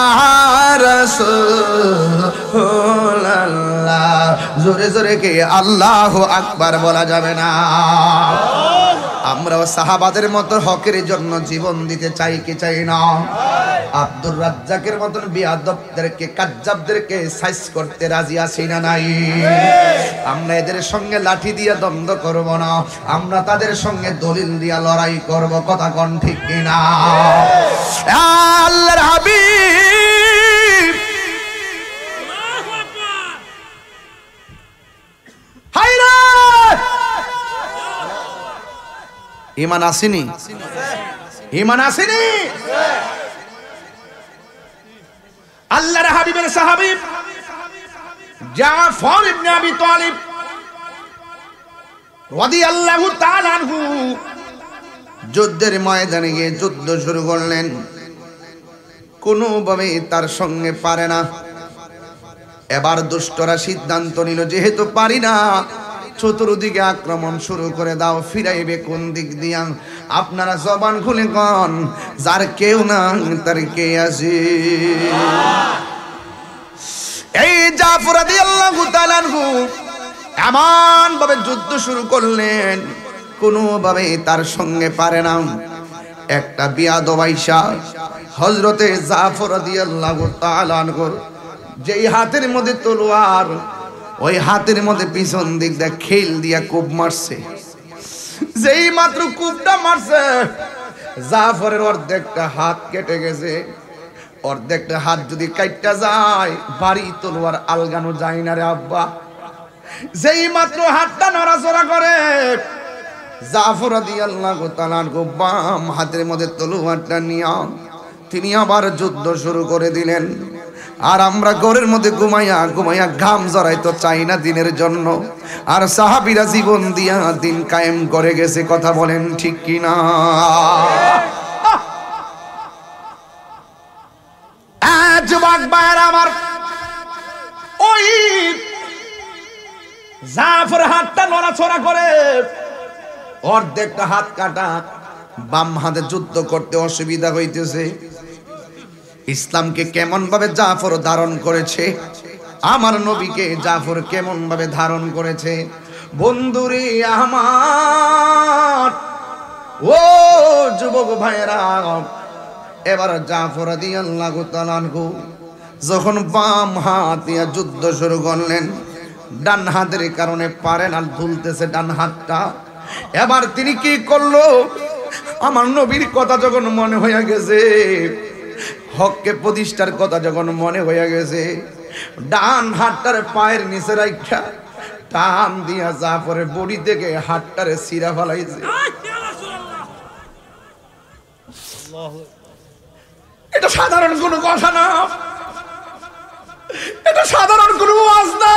রাসূলুল্লাহ। জোরে জোরে কে আল্লাহু আকবার বলা যাবে না? আমরাও সাহাবাদের মতো হকের জন্য জীবন দিতে চাই কি চাই না? আব্দুর রাজ্জাকের মতন বিয়াদবদেরকে কাজ্জাবদেরকে সাইজ করতে রাজি আছি না নাই? আমরা এদের সঙ্গে লাঠি দিয়ে দ্বন্দ্ব করব না, আমরা তাদের সঙ্গে দলিল দিয়ে লড়াই করব। কথা কোন ঠিক কিনা? আল্লাহর হাবিব হায়রে ঈমান আসেনি? ঈমান আসেনি? আল্লাহর হাবিবের সাহাবী জাফর ইবনে আবি তালিব রাদিয়াল্লাহু তাআলা আনহু যুদ্ধের ময়দানে গিয়ে যুদ্ধ শুরু করলেন। কোনোভাবে তার সঙ্গে পারে না। এবার দুষ্টরা সিদ্ধান্ত নিল, যেহেতু পারি না, চতুর্দিকে আক্রমণ শুরু করে দাও। ফিরাইবে কোন দিক দিয়া? আপনারা জবান খুলে কন, যার কেউ না তার কে আছে? এই জাফর রাদিয়াল্লাহু তাআলা আনহু এমন ভাবে যুদ্ধ শুরু করলেন, কোনোভাবে তার সঙ্গে পারে না। একটা বিয়াদব আইসা হযরতে জাফর রাদিয়াল্লাহু তাআলা আনহু যেই হাতের মধ্যে তলোয়ার, ওই হাতের মধ্যে পিছন দিক দিয়ে খেল দিয়া কূপ মারছে। যেই মাত্র কূপটা মারছে, জাফরের অর্ধেকটা হাত কেটে গেছে। অর্ধেকটা হাত যদি কাটটা যায়, বাড়ি তলোয়ার আলগানো যায় না রে আব্বা। যেই মাত্র হাতটা নড়াচড়া করে, জাফর রাদিয়াল্লাহু তাআলা বাম হাতের মধ্যে তলোয়ারটা নিয়ে তিনি আবার যুদ্ধ শুরু করে দিলেন। আর আমরা ঘরের মধ্যে ঘুমাইয়া ঘুমাইয়া ঘাম জড়াইতে চাই না দিনের জন্য, আর সাহাবীরা জীবন দিয়া দিন কায়েম করে গেছে। কথা বলেন ঠিক কিনা? যুবক ভাইরা আমার, ওই জাফর হাতটা নড়াচড়া করে, অর্ধেকটা হাত কাটা, বাম হাতে যুদ্ধ করতে অসুবিধা হইতেছে। ইসলামকে কেমন ভাবে জাফর ধারণ করেছে, আমার নবীকে জাফর কেমন ভাবে ধারণ করেছে। বন্ধুরে আমার, ও যুবক ভাইরা, এবার জাফর রাদিয়াল্লাহু তাআলা আনহু যখন বাম হাত দিয়ে যুদ্ধ শুরু করলেন, ডান হাতের কারণে পারে না, ঝুলতেছে ডান হাতটা। এবার তিনি কি করলো, আমার নবীর কথা যখন মনে হয়ে গেছে, হককে প্রতিষ্ঠার কথা যখন মনে হয়ে গেছে, ডান হাতটার পায়ের নিচে রাখা টান দিয়া জাফরের বডি থেকে হাতটারে ছিঁড়া ফেলাইছে। এটা সাধারণ কোনো কথা না, এটা সাধারণ কোনো ওয়াজ না,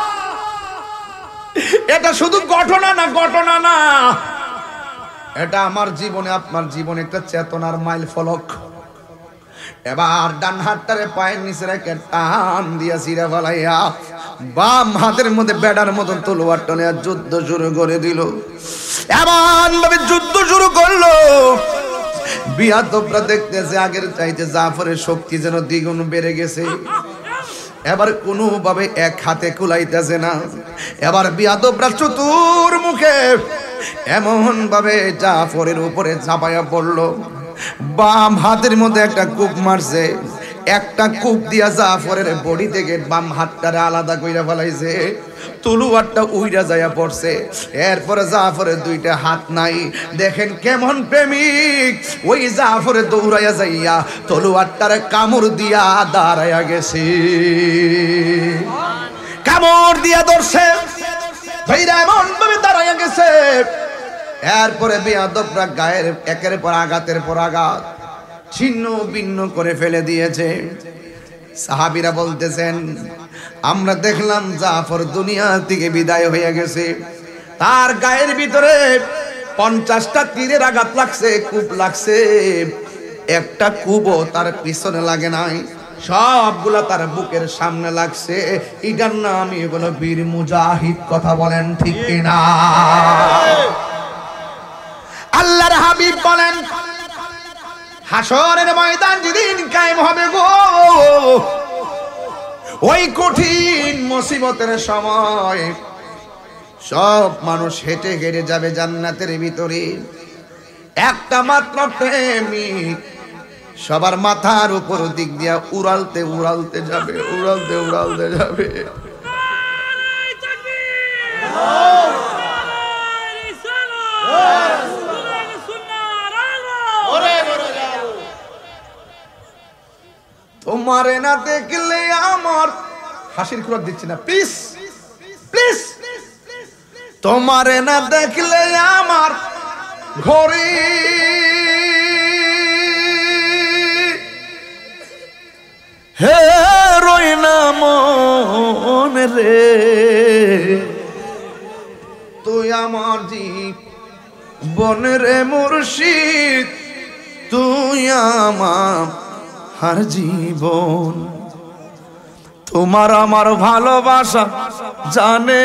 এটা শুধু ঘটনা না, ঘটনা না, এটা আমার জীবনে আপনার জীবনে একটা চেতনার মাইল ফলক। এবার ডান হাতটারে পায়ের নিচে রেখে টান দিয়া ছিঁড়া ফেলাইয়া বাম হাতের মধ্যে বেড়ার মতন তলোয়ার টানে যুদ্ধ শুরু করে দিল। এমন ভাবে যুদ্ধ শুরু করলো, বিয়াদবরা দেখতেছে আগের চাইতে জাফরের শক্তি যেন দ্বিগুণ বেড়ে গেছে। এবার কোনোভাবে এক হাতে কুলাইতেছে না। এবার বিয়াদবরা চতুর্মুখে এমন ভাবে জাফরের উপরে ঝাঁপাইয়া পড়লো। বাম হাতের মধ্যে একটা কূপ মারছে, একটা কূপ দিয়া জাফরের বডি থেকে বাম হাতটারে আলাদা কইরা ফেলাইছে। তলোয়ারটা উইরা যাইয়া পড়ছে। এরপরে জাফরের দুইটা হাত নাই। দেখেন কেমন প্রেমিক, ওই জাফরে দৌড়াইয়া যাইয়া তলোয়ারটারে কামড় দিয়া দাঁড়াইয়া গেছে। কামড় দিয়া ধরছে, ভাইরা এমন ভাবে দাঁড়াইয়া গেছে। এরপরে বেয়াদবরা গায়ের একের পর আঘাতের পর আঘাত ছিন্ন ভিন্ন করে ফেলে দিয়েছে। সাহাবীরা বলতেছেন, আমরা দেখলাম জাফর দুনিয়া থেকে বিদায় হয়ে গেছে, তার গায়ের ভিতরে 50টা তীরের আঘাত লাগছে, কূপ লাগছে, একটা কূপও তার পিছনে লাগে নাই, সবগুলা তার বুকের সামনে লাগছে। এটার নামই হলো বীর মুজাহিদ। কথা বলেন ঠিক কিনা? আল্লাহর হাবিব বলেন, হাসরের ময়দান যেদিন কায়েম হবে গো, ওই কঠিন মুসিবতের সময় সব মানুষ হেঁটে হেঁটে যাবে জান্নাতের ভিতরে। একটা মাত্র প্রেমিক সবার মাথার উপর দিক দিয়া উড়ালতে উড়ালতে যাবে, উড়ালতে উড়ালতে যাবে। তোমারে না দেখলে আমার, হাসির খোরাক দিচ্ছি না প্লিজ প্লিজ, তোমারে না দেখলে আমার ঘরে হে রই না মন রে, তুই আমার জীবন রে মুর্শিদ, তুই আমার আর জীবন। তোমার আমার ভালোবাসা জানে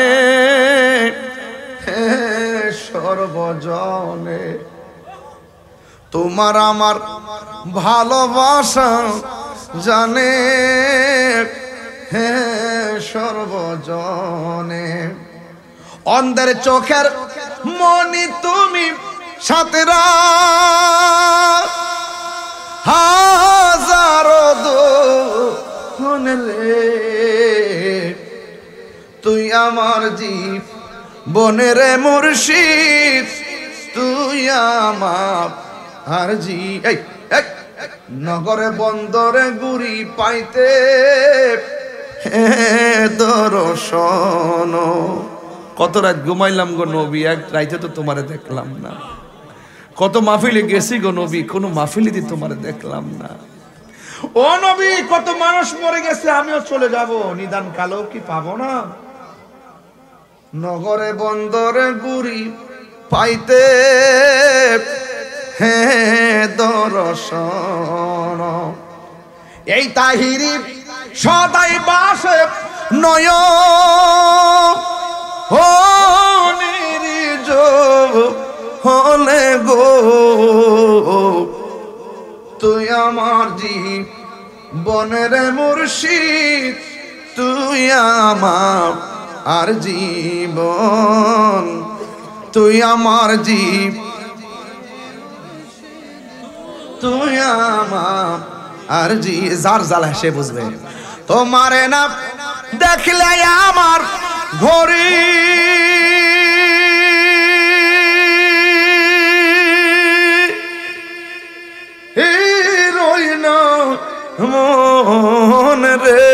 সর্বজনে, তোমার আমার ভালোবাসা জানে হে সর্বজনে। অন্ধের চোখের মনি তুমি, সাতেরা হাজারো দোহনলে তুই আমার জীব বনের মুর্শিদ তুই আমার আর জি নগরে বন্দরে গুড়ি পাইতে দর্শন। কত রাত ঘুমাইলাম গো নবী, এক রাইতে তো তোমারে দেখলাম না। কত মাহফিলে গেছি গো নবী, কোনো মাহফিলে দি তোমারে দেখলাম না। ও নবী, কত মানুষ মরে গেছে, আমিও চলে যাব, নিদান কালো কি পাবো না? নগরে বন্দরে গুড়ি পাইতে দর্শন। এই তাহিরি সদাই বাসে নয় হলে গো তুই আমার জীব বনের মুর্শিদ তুই আমার আর জীবন, তুই আমার জীব তুই আমার আর জি। যার জ্বালা সে বুঝবে। তোমারে না দেখলে আমার ঘড়ি রই না মন রে,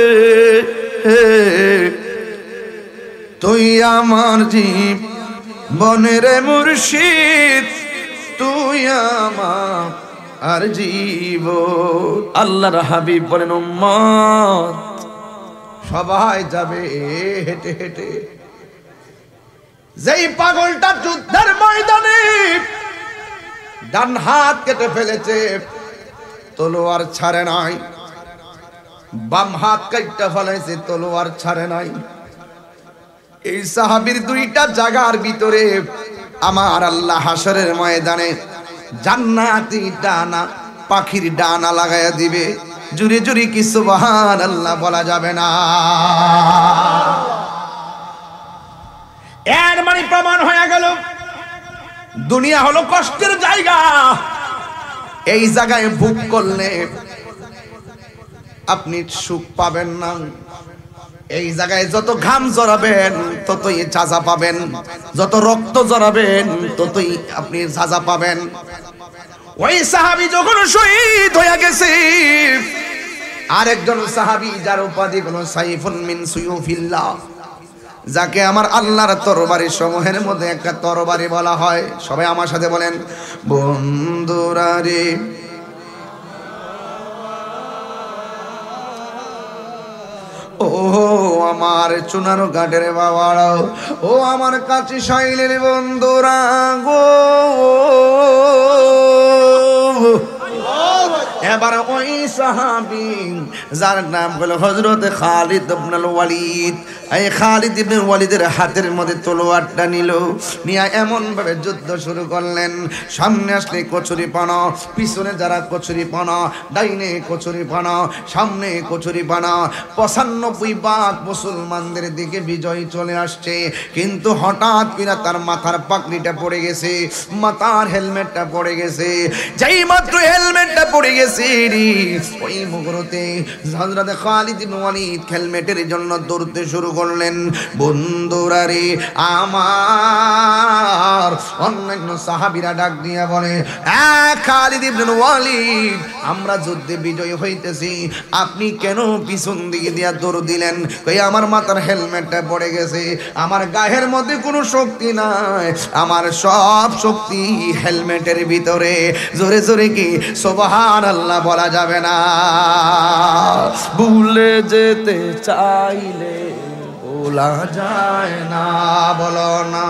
তুই আমার জীব বনের মুর্শিদ তুই আমার আর জীব। আল্লাহর হাবিব বলেন উম্মত সবাই যাবে হেঁটে হেঁটে। যেই পাগলটা যুদ্ধের ময়দানে ডান হাত কেটে ফেলেছে, তলোয়ার ছাড়ে নাই, বাম হাত কেটে ফেলেছে, তলোয়ার ছাড়ে নাই। এই সাহাবীর দুইটা জায়গার ভিতরে আমার আল্লাহ হাসরের ময়দানে জান্নাতি ডানা, পাখির ডানা লাগাইয়া দিবে। জুরি জুরি কি সুবহানাল্লাহ বলা যাবে না। এর মানে প্রমাণ হয়ে গেল দুনিয়া হলো কষ্টের জায়গা। এই জায়গায় ভোগ করলে আপনি সুখ পাবেন না। এই জায়গায় যত ঘাম জড়াবেন ততই সাজা পাবেন, যত রক্ত জড়াবেন ততই আপনি সাজা পাবেন। ওই সাহাবী যখন শহীদ হয়ে গেছে, আরেকজন সাহাবী যার উপাধি কোন সাইফুন মিন সুয়ুফিল্লাহ, যাকে আমার আল্লাহর তরবারি সমূহের মধ্যে একটা তরবারি বলা হয়। সবাই আমার সাথে বলেন বন্ধুরা রে, ও আমার চুনারো ঘাটের বাবারা, ও আমার কাছে শাইলের বন্ধুরা গো, এবার ওই সাহাবী যার নাম হলো হযরত খালিদ ইবনে ওয়ালিদ, এই খালিদ ইবনে ওয়ালিদের হাতের মধ্যে তলোয়ারটা নিল, নিয়ে এমন ভাবে যুদ্ধ শুরু করলেন। সামনে আসলে কচুরিপানা, পিছনে যারা কচুরিপানা, ডাইনে কচুরিপানা, সামনে কচুরিপানা। 95 ভাগ মুসলমানদের দিকে বিজয় চলে আসছে, কিন্তু হঠাৎ করে তার মাথার পাগড়িটা পড়ে গেছে, মাথার হেলমেটটা পড়ে গেছে। যেই মাত্র হেলমেটটা পড়ে গেছে, ওই মুহূর্তে হযরত খালিদ ইবনে ওয়ালিদ হেলমেটের জন্য দৌড়তে শুরু করলেন। বন্ধুরা রে আমার, অন্যান্য সাহাবীরা ডাক দিয়া বলে, খালিদ ইবনে ওয়ালিদ, আমরা যুদ্ধে বিজয় হইতেছি, আপনি কেন পিছন দিকে দিয়া দৌড় দিলেন? কই আমার মাথার হেলমেটটা পড়ে গেছে, আমার গায়ের মধ্যে কোনো শক্তি নাই, আমার সব শক্তি হেলমেটের ভিতরে। জোরে জোরে কি সুবহানাল্লাহ বলা যাবে না? ভুলে যেতে চাইলে ভোলা যায় না, বলো না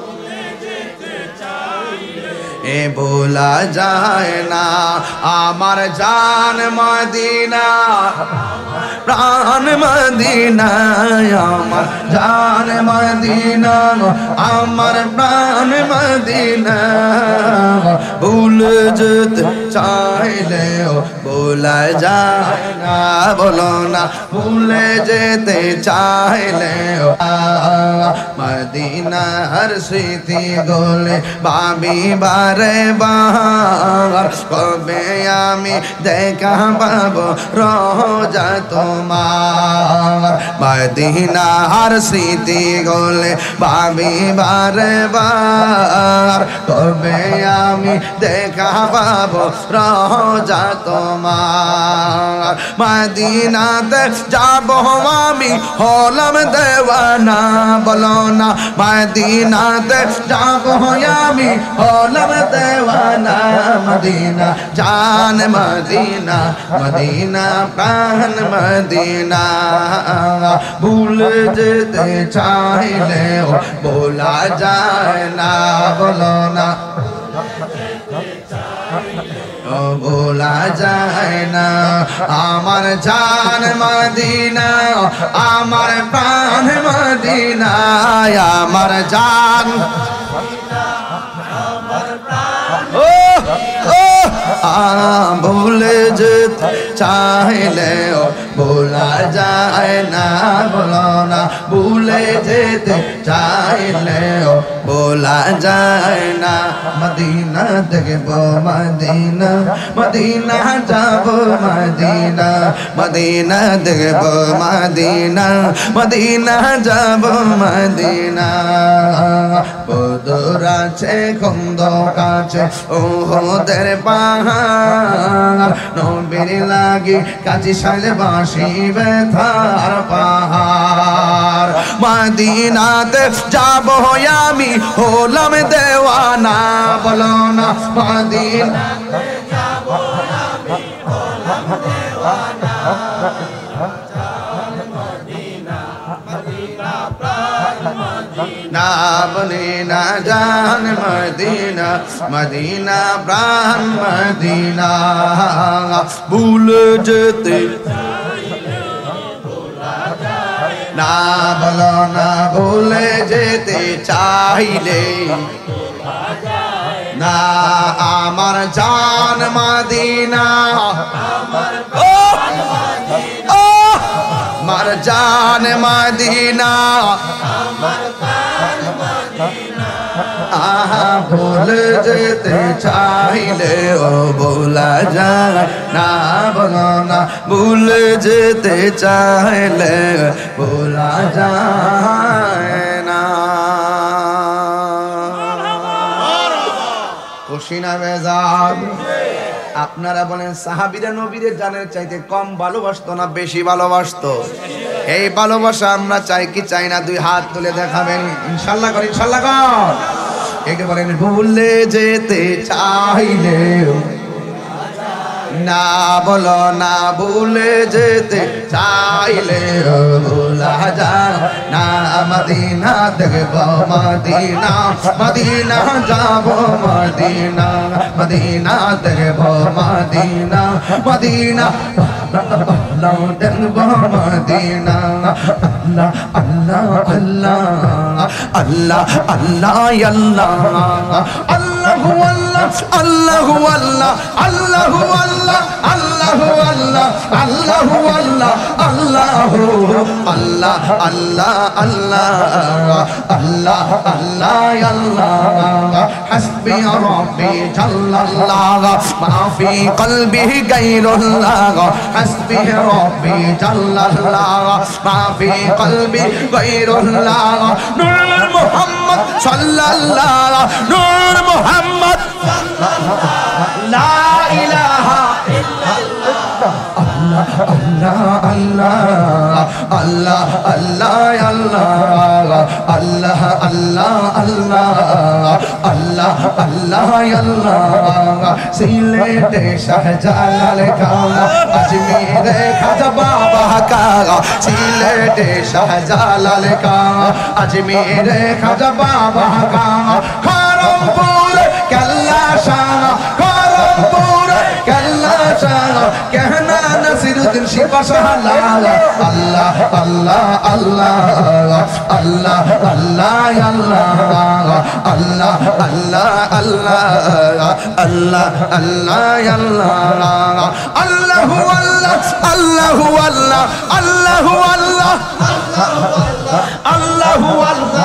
এ ভোলা যায় না। আমার জান মদিনা, প্রাণ মদিনা, আমার জান মদিনা, আমার প্রাণ মদিনা। ভুলে যেতে চাইলে ভোলা যায় না, বলো না ভুলে যেতে চাইলে মদিনার স্মৃতি গোলে ভাবি বারে বার কবে আমি দেখা পাবো রোজা তোমার মদিনার স্মৃতি গোলে ভাবি বারে বার কবে আমি দেখা পাবো রোজা তোমার মদিনাতে যাবো আমি হলাম দেওয়ানা বলো না মদিনাতে যাবো আমি হলাম দেওয়ানা মদিনা জান মদিনা মদিনা প্রাণ মদিনা ভুল যেতে চাইলেও বলা যায় না বলো না বলা যায় না আমার জান মদিনা আমার প্রাণ মদিনা আমার জান ভুলে যেতে চাইলেও বলা যায় না বলো না ভুলে যেতে চাইলেও বলা যায় না মদিনা দেখব মদিনা মদিনা যাব মদিনা মদিনা দেখব মদিনা মদিনা যাব মদিনা বদর আছে খন্দক আছে ওহদের পাহাড় নবীর লাগি কাজী সাইলে বাঁশি ব্যথার পাহাড় মদিনাতে যাব আমি হলাম দেওয়ানা বলো না মদিনাতে যাব আমি হলাম দেওয়ানা মদিনা মদিনা জান মদিনা মদিনা প্রাণ মদিনা ভুল যেতে না বলো না ভুলে যেতে চাইলে না আমার জান মদিনা আমার জান মদিনা আহা ভুলে যেতে চাইলে ও বলা যায় না বলো না ভুলে যেতে চাইলে বলা যায় না খুশি না বেজার আপনারা বলেন সাহাবীরা নবীদের জানের চাইতে কম ভালোবাসতো না বেশি ভালোবাসতো এই ভালোবাসা আমরা চাই কি চাই না দুই হাত তুলে দেখাবেন ইনশাআল্লাহ কর ইনশাআল্লাহ কর একে বলেন ভুলে যেতে চাইলে না বলো না ভুলে যেতে চাইলে ভোলা যায় না মদিনা দেখব মদিনা মদিনা যাব মদিনা মদিনা দেখব মদিনা মদিনা দেখব মদিনা আল্লাহ আল্লাহ আল্লাহ আল্লাহ আল্লাহ আল্লাহু আল্লাহ আল্লাহু আল্লাহ আল্লাহু আল্লাহ আল্লাহু আল্লাহ আল্লাহু আল্লাহ আল্লাহু আল্লাহ আল্লাহ আল্লাহ আল্লাহ আল্লাহ আল্লাহ হাসবি রাব্বি জাল্লাল্লাহ মা ফি কলবি গায়রুল্লাহ হাসবি রাব্বি জাল্লাল্লাহ মা ফি কলবি গায়রুল্লাহ নূর মুহাম্মদ সাল্লাল্লাহ নূর মুহাম্মদ লা ইলাহা ইল্লাল্লাহ আল্লাহ আল্লাহ আল্লাহ আল্লাহ আল্লাহ আল্লাহ আল্লাহ আল্লাহ আল্লাহ আল্লাহ সিলেটে শাহজালাল খান আজমিরে খাজা বাবা কাগা সিলেটে শাহজালাল খান আজমিরে খাজা বাবা কাগা খরমপুর কেল্লা শাহ খরমপুর কেল্লা শাহ कहना नसीरुद्दीन शिपा शाह अल्लाह अल्लाह अल्लाह अल्लाह अल्लाह अल्लाह अल्लाह अल्लाह अल्लाह अल्लाह अल्लाह अल्लाह अल्लाह अल्लाह अल्लाह अल्लाह अल्लाह अल्लाह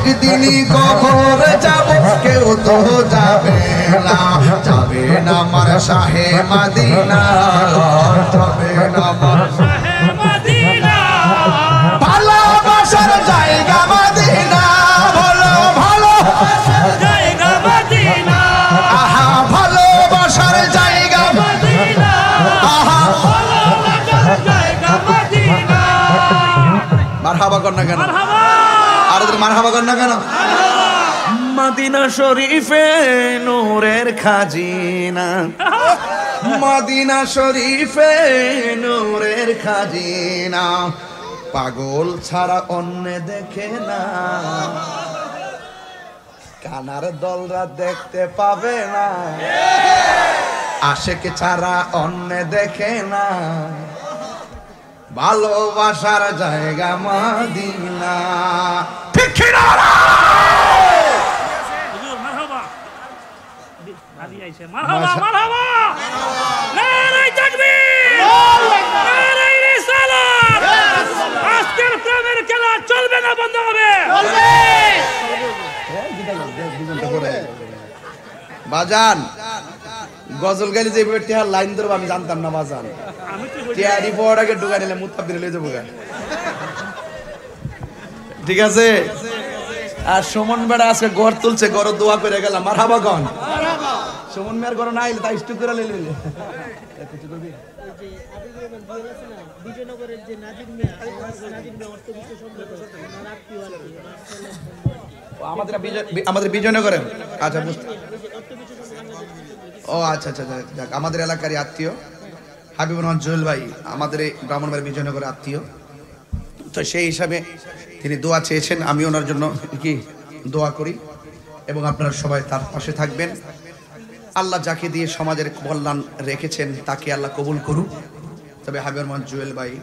একদিনই কবরে যাব, কেউ তো যাবে না, যাবে না আমার শাহে মদিনা, যাবে না আমার শাহে মদিনা ভালোবাসার জায়গা মদিনা, বলো ভালো জায়গা মদিনা আহা ভালোবাসার জায়গা মদিনা আহা ভালোবাসার জায়গা মদিনা মারহাবা কর না কেন, মারহাবা আর মারহাবা কর না কেন? মদিনা শরীফে নূরের খাজিনা, মদিনা শরীফে নূরের খাজিনা, পাগল ছাড়া অন্য দেখে না, কানার দলরা দেখতে পাবে না, আশেক ছাড়া অন্য দেখে না, ভালোবাসার জায়গা মদিনা। ঠিক কি না? হুজুর মারহাবা আদি আইছে মারহাবা মারহাবা নারে তাকবীর নারে রিসালাত আজকের প্রেমের খেলা চলবে না বন্ধ হবে বাজান গজল গাইলে যে টিহার লাইন ধরবো আমি জানতাম না বাজান, আমি তো টিহারি পড়াকে ঢুকা নিলে মুত্তাব্বির লয়ে যাবো গা। ঠিক আছে, আর সুমন বেড়া আজকে গড় তুলছে, গড় দোয়া করে গেলাম মারহাবা গন। সুমন মেয়ের গড় না আইলে তাই স্টু করে লইলে বিজয়নগরের যে নাজির মিয়া অর্থ বিশ্ব সম্পর্ক ওনার আত্মীয় আর কি আমাদের বিজয়নগরে। আচ্ছা বুঝতে, ও আচ্ছা আচ্ছা যাক, আমাদের এলাকারই আত্মীয় হাবিবুর রহমান জুয়েল ভাই, আমাদের এই ব্রাহ্মণবাড়ি বিজয়নগরের আত্মীয়, তো সেই হিসাবে তিনি দোয়া চেয়েছেন, আমি ওনার জন্য কি দোয়া করি এবং আপনারা সবাই তার পাশে থাকবেন। আল্লাহ যাকে দিয়ে সমাজের কল্যাণ রেখেছেন তাকে আল্লাহ কবুল করুন। তবে হাবিবুর রহমান জুয়েল ভাই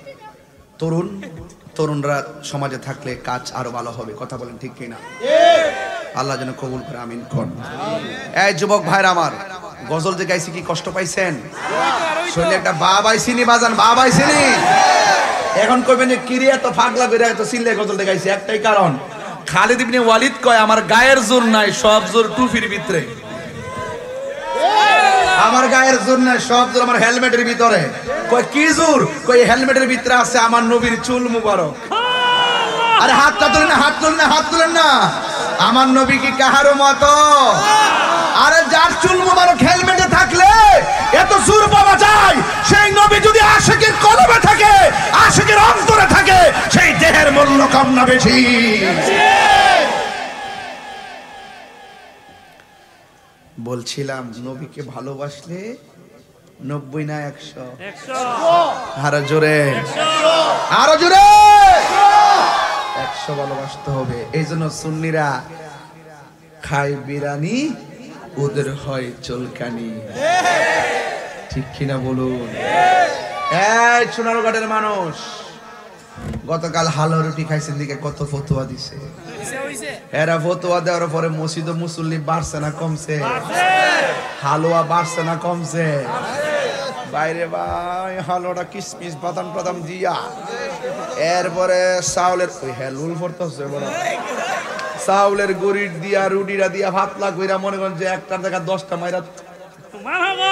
তরুণরা সমাজে থাকলে কাজ আরো ভালো হবে, কথা বলেন ঠিক কিনা? আল্লাহ যেন কবুল করে, আমিন কোন। এই যুবক ভাইরা আমার, গজল যে গাইছি কি কষ্ট পাইছেন? শরীরে একটা বাবাইছিনি বাজান, বাবাইছিনি। এখন কইবেন যে কিরে এত ফাগলা করে এত সিল্লে গজল দেখাইছি, একটাই কারণ খালিদ ইবনে ওয়ালিদ কয় আমার গায়ের জোর নাই, সব জোর টুপির ভিতরে। আমার গায়ের জোর নাই, সব জোর আমার হেলমেটের ভিতরে। কয় কি জোর? কয় হেলমেটের ভিতরে আছে আমার নবীর চুল মুবারক। আরে হাতটা তুলেন না, হাত তুলেন না, হাত তুলেন না। আমার নবী কি কাহারও মতো? আরে যার চুল মুবারক হেলমেটে থাকলে এত সুর পাওয়া যায়, সেই নবী যদি আশিকের কলবে থাকে, আশিকের অন্তরে থাকে, সেই দেহের মূল্য কম না বেশি? বলছিলাম নবীকে ভালোবাসলে 90 না 100? 100 আরো জোরে, আরো জোরে 100 ভালোবাসতে হবে। এই জন্য সুন্নিরা খায় বিরানি, ওদের হয় চুলকানি, ঠিক কিনা বলুন? এই সোনারঘাটের মানুষ গতকাল হালুয়া রুটি খাইছেন, দিকে কত ফতুয়া দিছে। এরা ফতুয়া দেওয়ার পরে মসজিদ মুসল্লি বাড়ছে না কমছে? হালুয়া বাড়ছে না কমছে? বাইরে ভাই হালুয়াটা কিসমিস বাদাম টাদাম দিয়া, এরপরে চাউলের ওই হেলুল পড়তেছে বড়, চাউলের গরিট দিয়া রুটিটা দিয়া ভাতলা কইরা মনে করেন যে একটার জায়গা 10টা মাইরা। মারহাবা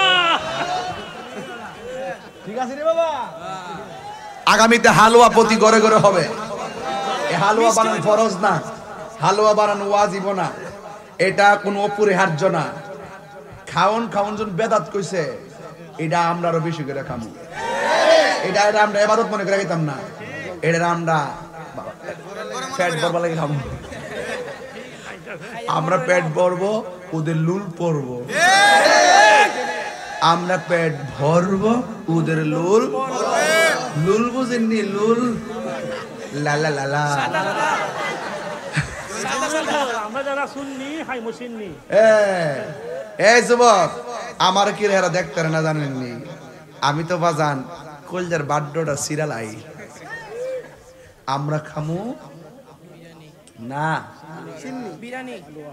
ঠিক আছে রে বাবা, আগামীতে হালুয়া প্রতি ঘরে ঘরে হবে। এই হালুয়া বানানো ফরজ না, হালুয়া বানানো ওয়াজিব না, এটা কোনো অপরিহার্য না। খাওন জন বেদাত কইছে, এটা আমরা আরো বেশি করে খামু। এটা আমরা ইবাদত মনে করে খাইতাম না, এটা আমরা পেট ভরবা লাগে খামু। আমরা পেট ভরবো, ওদের লুল পরবো। আমরা পেট ভরবো, ওদের লুল। লুল বুঝেননি? লুল লালা লালা। আমরা যারা শুননি হাই মুসিননি এই যুবক, আমার কি এরা দেখতে না জানেননি? আমি তো বাজান কলজার বাড্ডোটা সিরালাই। আমরা খামু না বিরিয়ানি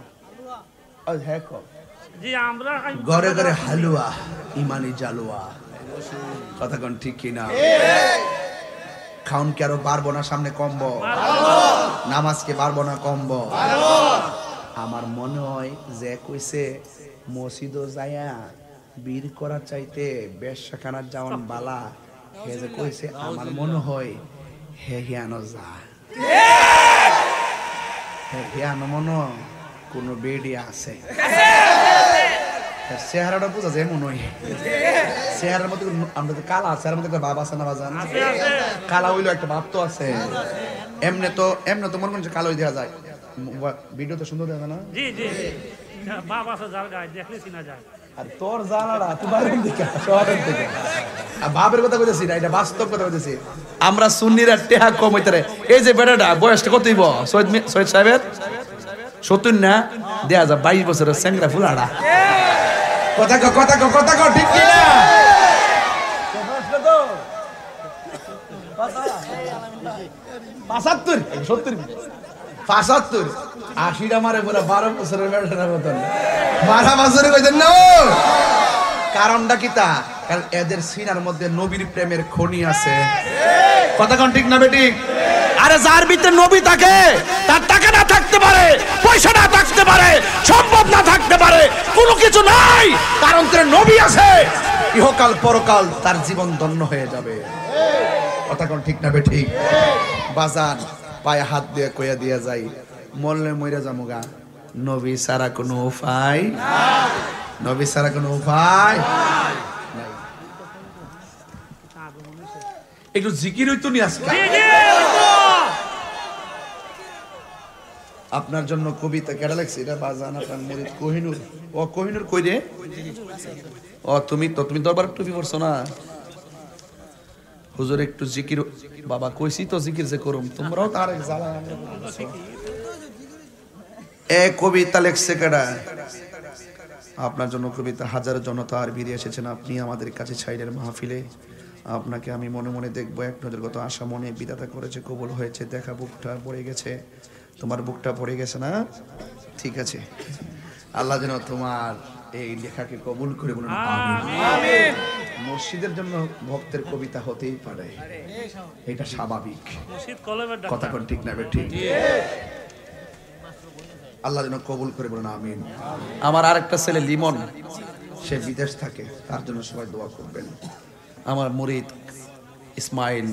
জি, আমরা ঘরে ঘরে হালুয়া, ইমানি জালুয়া, কথা কোন ঠিক কিনা? খাউন কি আরো বাড়বো না সামনে কমবো? নামাজ কি বাড়বো না কমবো? আমার মনে হয় যে কইছে মসজিদও যায়া বীর করা চাইতে বেশখানার যাওয়ান বালা, হে যে কইছে আমার মনে হয় হে হিয়ানো যা, হে হিয়ানো মনে কোনো বেডি আছে। চেহারাটা বোঝা যায় মনে হয় চেহারার মধ্যে আমরা তো কালা আছে, চেহারার মধ্যে একটা ভাব আছে না বাজান? কালা হইলো একটা ভাব তো আছে। এমনি তো মনে করছে কালো দেওয়া যায়, ভিডিও তো সুন্দর দেখা না? জি জি বাপ আছে যার গায়ে দেখলে চিনা যায়। আর তোর জানালা তুই বাইরের দিকে শহরের দিকে আর বাপের কথা কইতেছি না, এটা বাস্তব কথা কইতেছি। আমরা সুন্নিরা টেহা কম হইতে রে। এই যে বেটাটা বয়সটা কত হইব সৈয়দ সাহেবের? 70 না? দেয়া যা 22 বছরের স্যাংরা ফুলাড়া। কথা কও ঠিক কি না? 75 70 75 80টা মারে বলে 12 বছরের বেটার মতন 12 বছরে কইতেন না। কারণটা কি তা? কারণ এদের সিনার মধ্যে নবীর প্রেমের খনি আছে। কথা কোন ঠিক না বেটি? আরে যার ভিতরে নবী থাকে তার টাকা না থাকতে পারে, পয়সা না থাকতে পারে, সম্পদ না থাকতে পারে, কোনো কিছু নাই, কারণ তার নবী আছে। ইহকাল পরকাল তার জীবন ধন্য হয়ে যাবে। কথা কোন ঠিক না বেটি? বাজান পায়ে হাত দিয়ে কইয়া দিয়া যাই, মরলে মইরা যামুগা, নবী ছাড়া কোনো উপায় নাই। নবী ছাড়া কোনো উপায় নাই। একটু জিকির হইতো নি আজকে? আপনার জন্য কবিতা কেডা লেখছে? এটা বাজান আপনার মুরিদ কোহিনুর। ও কোহিনুর কই রে? ও তুমি দরবার টুপি পরছো না? হুজুর একটু জিকির, বাবা কইছি তো জিকির যে করুম, তোমরাও তার এক জ্বালা। এ কবিতা লেখছে কেডা? আপনার জন্য কবিতা। হাজার জনতা আর বেরিয়ে এসেছেন আপনি আমাদের কাছে ছাইরের মাহফিলে। আপনাকে আমি মনে মনে দেখবো, এক নজর কত আশা মনে বিধাতা করেছে, কবুল হয়েছে, দেখা বুকটা পড়ে গেছে। তোমার বুকটা পড়ে গেছে না? ঠিক আছে, আল্লাহ যেন তোমার এই লেখাকে কবুল করে বলুন আমিন। মসজিদের জন্য ভক্তের কবিতা হতেই পারে, এটা স্বাভাবিক। কথা কোন ঠিক না বেটি? আল্লাহ যেন কবুল করে বলুন আমিন। আমার আরেকটা ছেলে লিমন, সে বিদেশ থাকে, তার জন্য সবাই দোয়া করবেন। আমার মুরিদ ইসমাইল,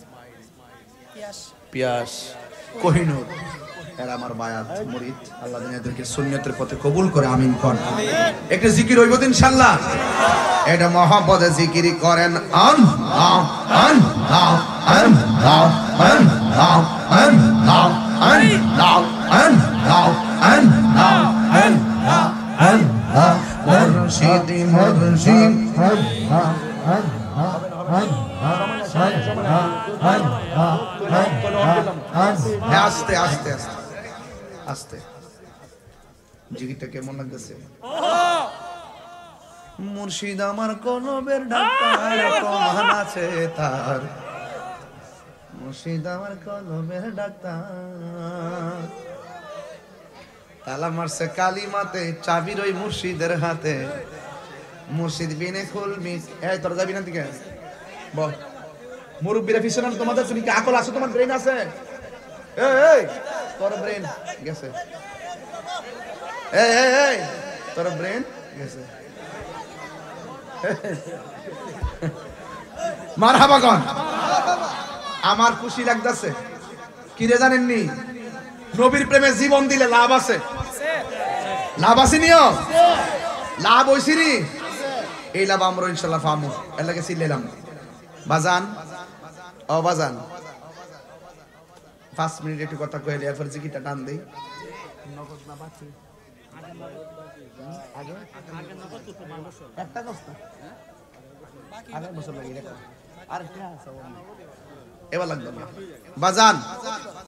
পিয়াস, কোহিনুর, এরা আমার বায়াত মুরিদ। আল্লাহ যেন এদেরকে সুন্নতের পথে কবুল করে আমিন কোন। একটা জিকির হইব তো ইনশাআল্লাহ। এটা মহব্বতে জিকিরি করেন। আন আন আন আন আন আন আন আন আন আন আন আন আন আন মুর্শিদি মুর্শিদ আস্তে আস্তে আস্তে আস্তে জিকিরটা কেমন লাগতেছে? মুর্শিদ আমার কলবের ডাক্তার, কমান আছে তার। মুর্শিদ আমার কলবের ডাক্তার, তালা মারছে কালিমাতে, চাবির ওই মুর্শিদের হাতে। মুর্শিদ বিনে খুলবি। এই তোরা যাবি না দিকে? বল মুরব্বীরা পিছনে তোমাদের, তুমি কি আকল আছে? তোমার ব্রেন আছে? এই তোর ব্রেন গেছে, এই তোর ব্রেন গেছে। মারহাবা কোন। আমার খুশি লাগতেছে। কি রে জানেননি? নবীর প্রেমে জীবন দিলে লাভ আছে। লাভ আছে নিও, লাভ হইছি নি। এই লাভ আমরা ইনশাআল্লাহ পামু। এর লাগে সিলেলাম বাজান। ও বাজান 5 মিনিট একটু কথা কইলে এরপর জিকিরটা টান দেই। নগদ না বাকি আগে একটা কষ্ট আগে বছর লাগে রেখো। আর কি আছে এবার লাগবে না বাজান।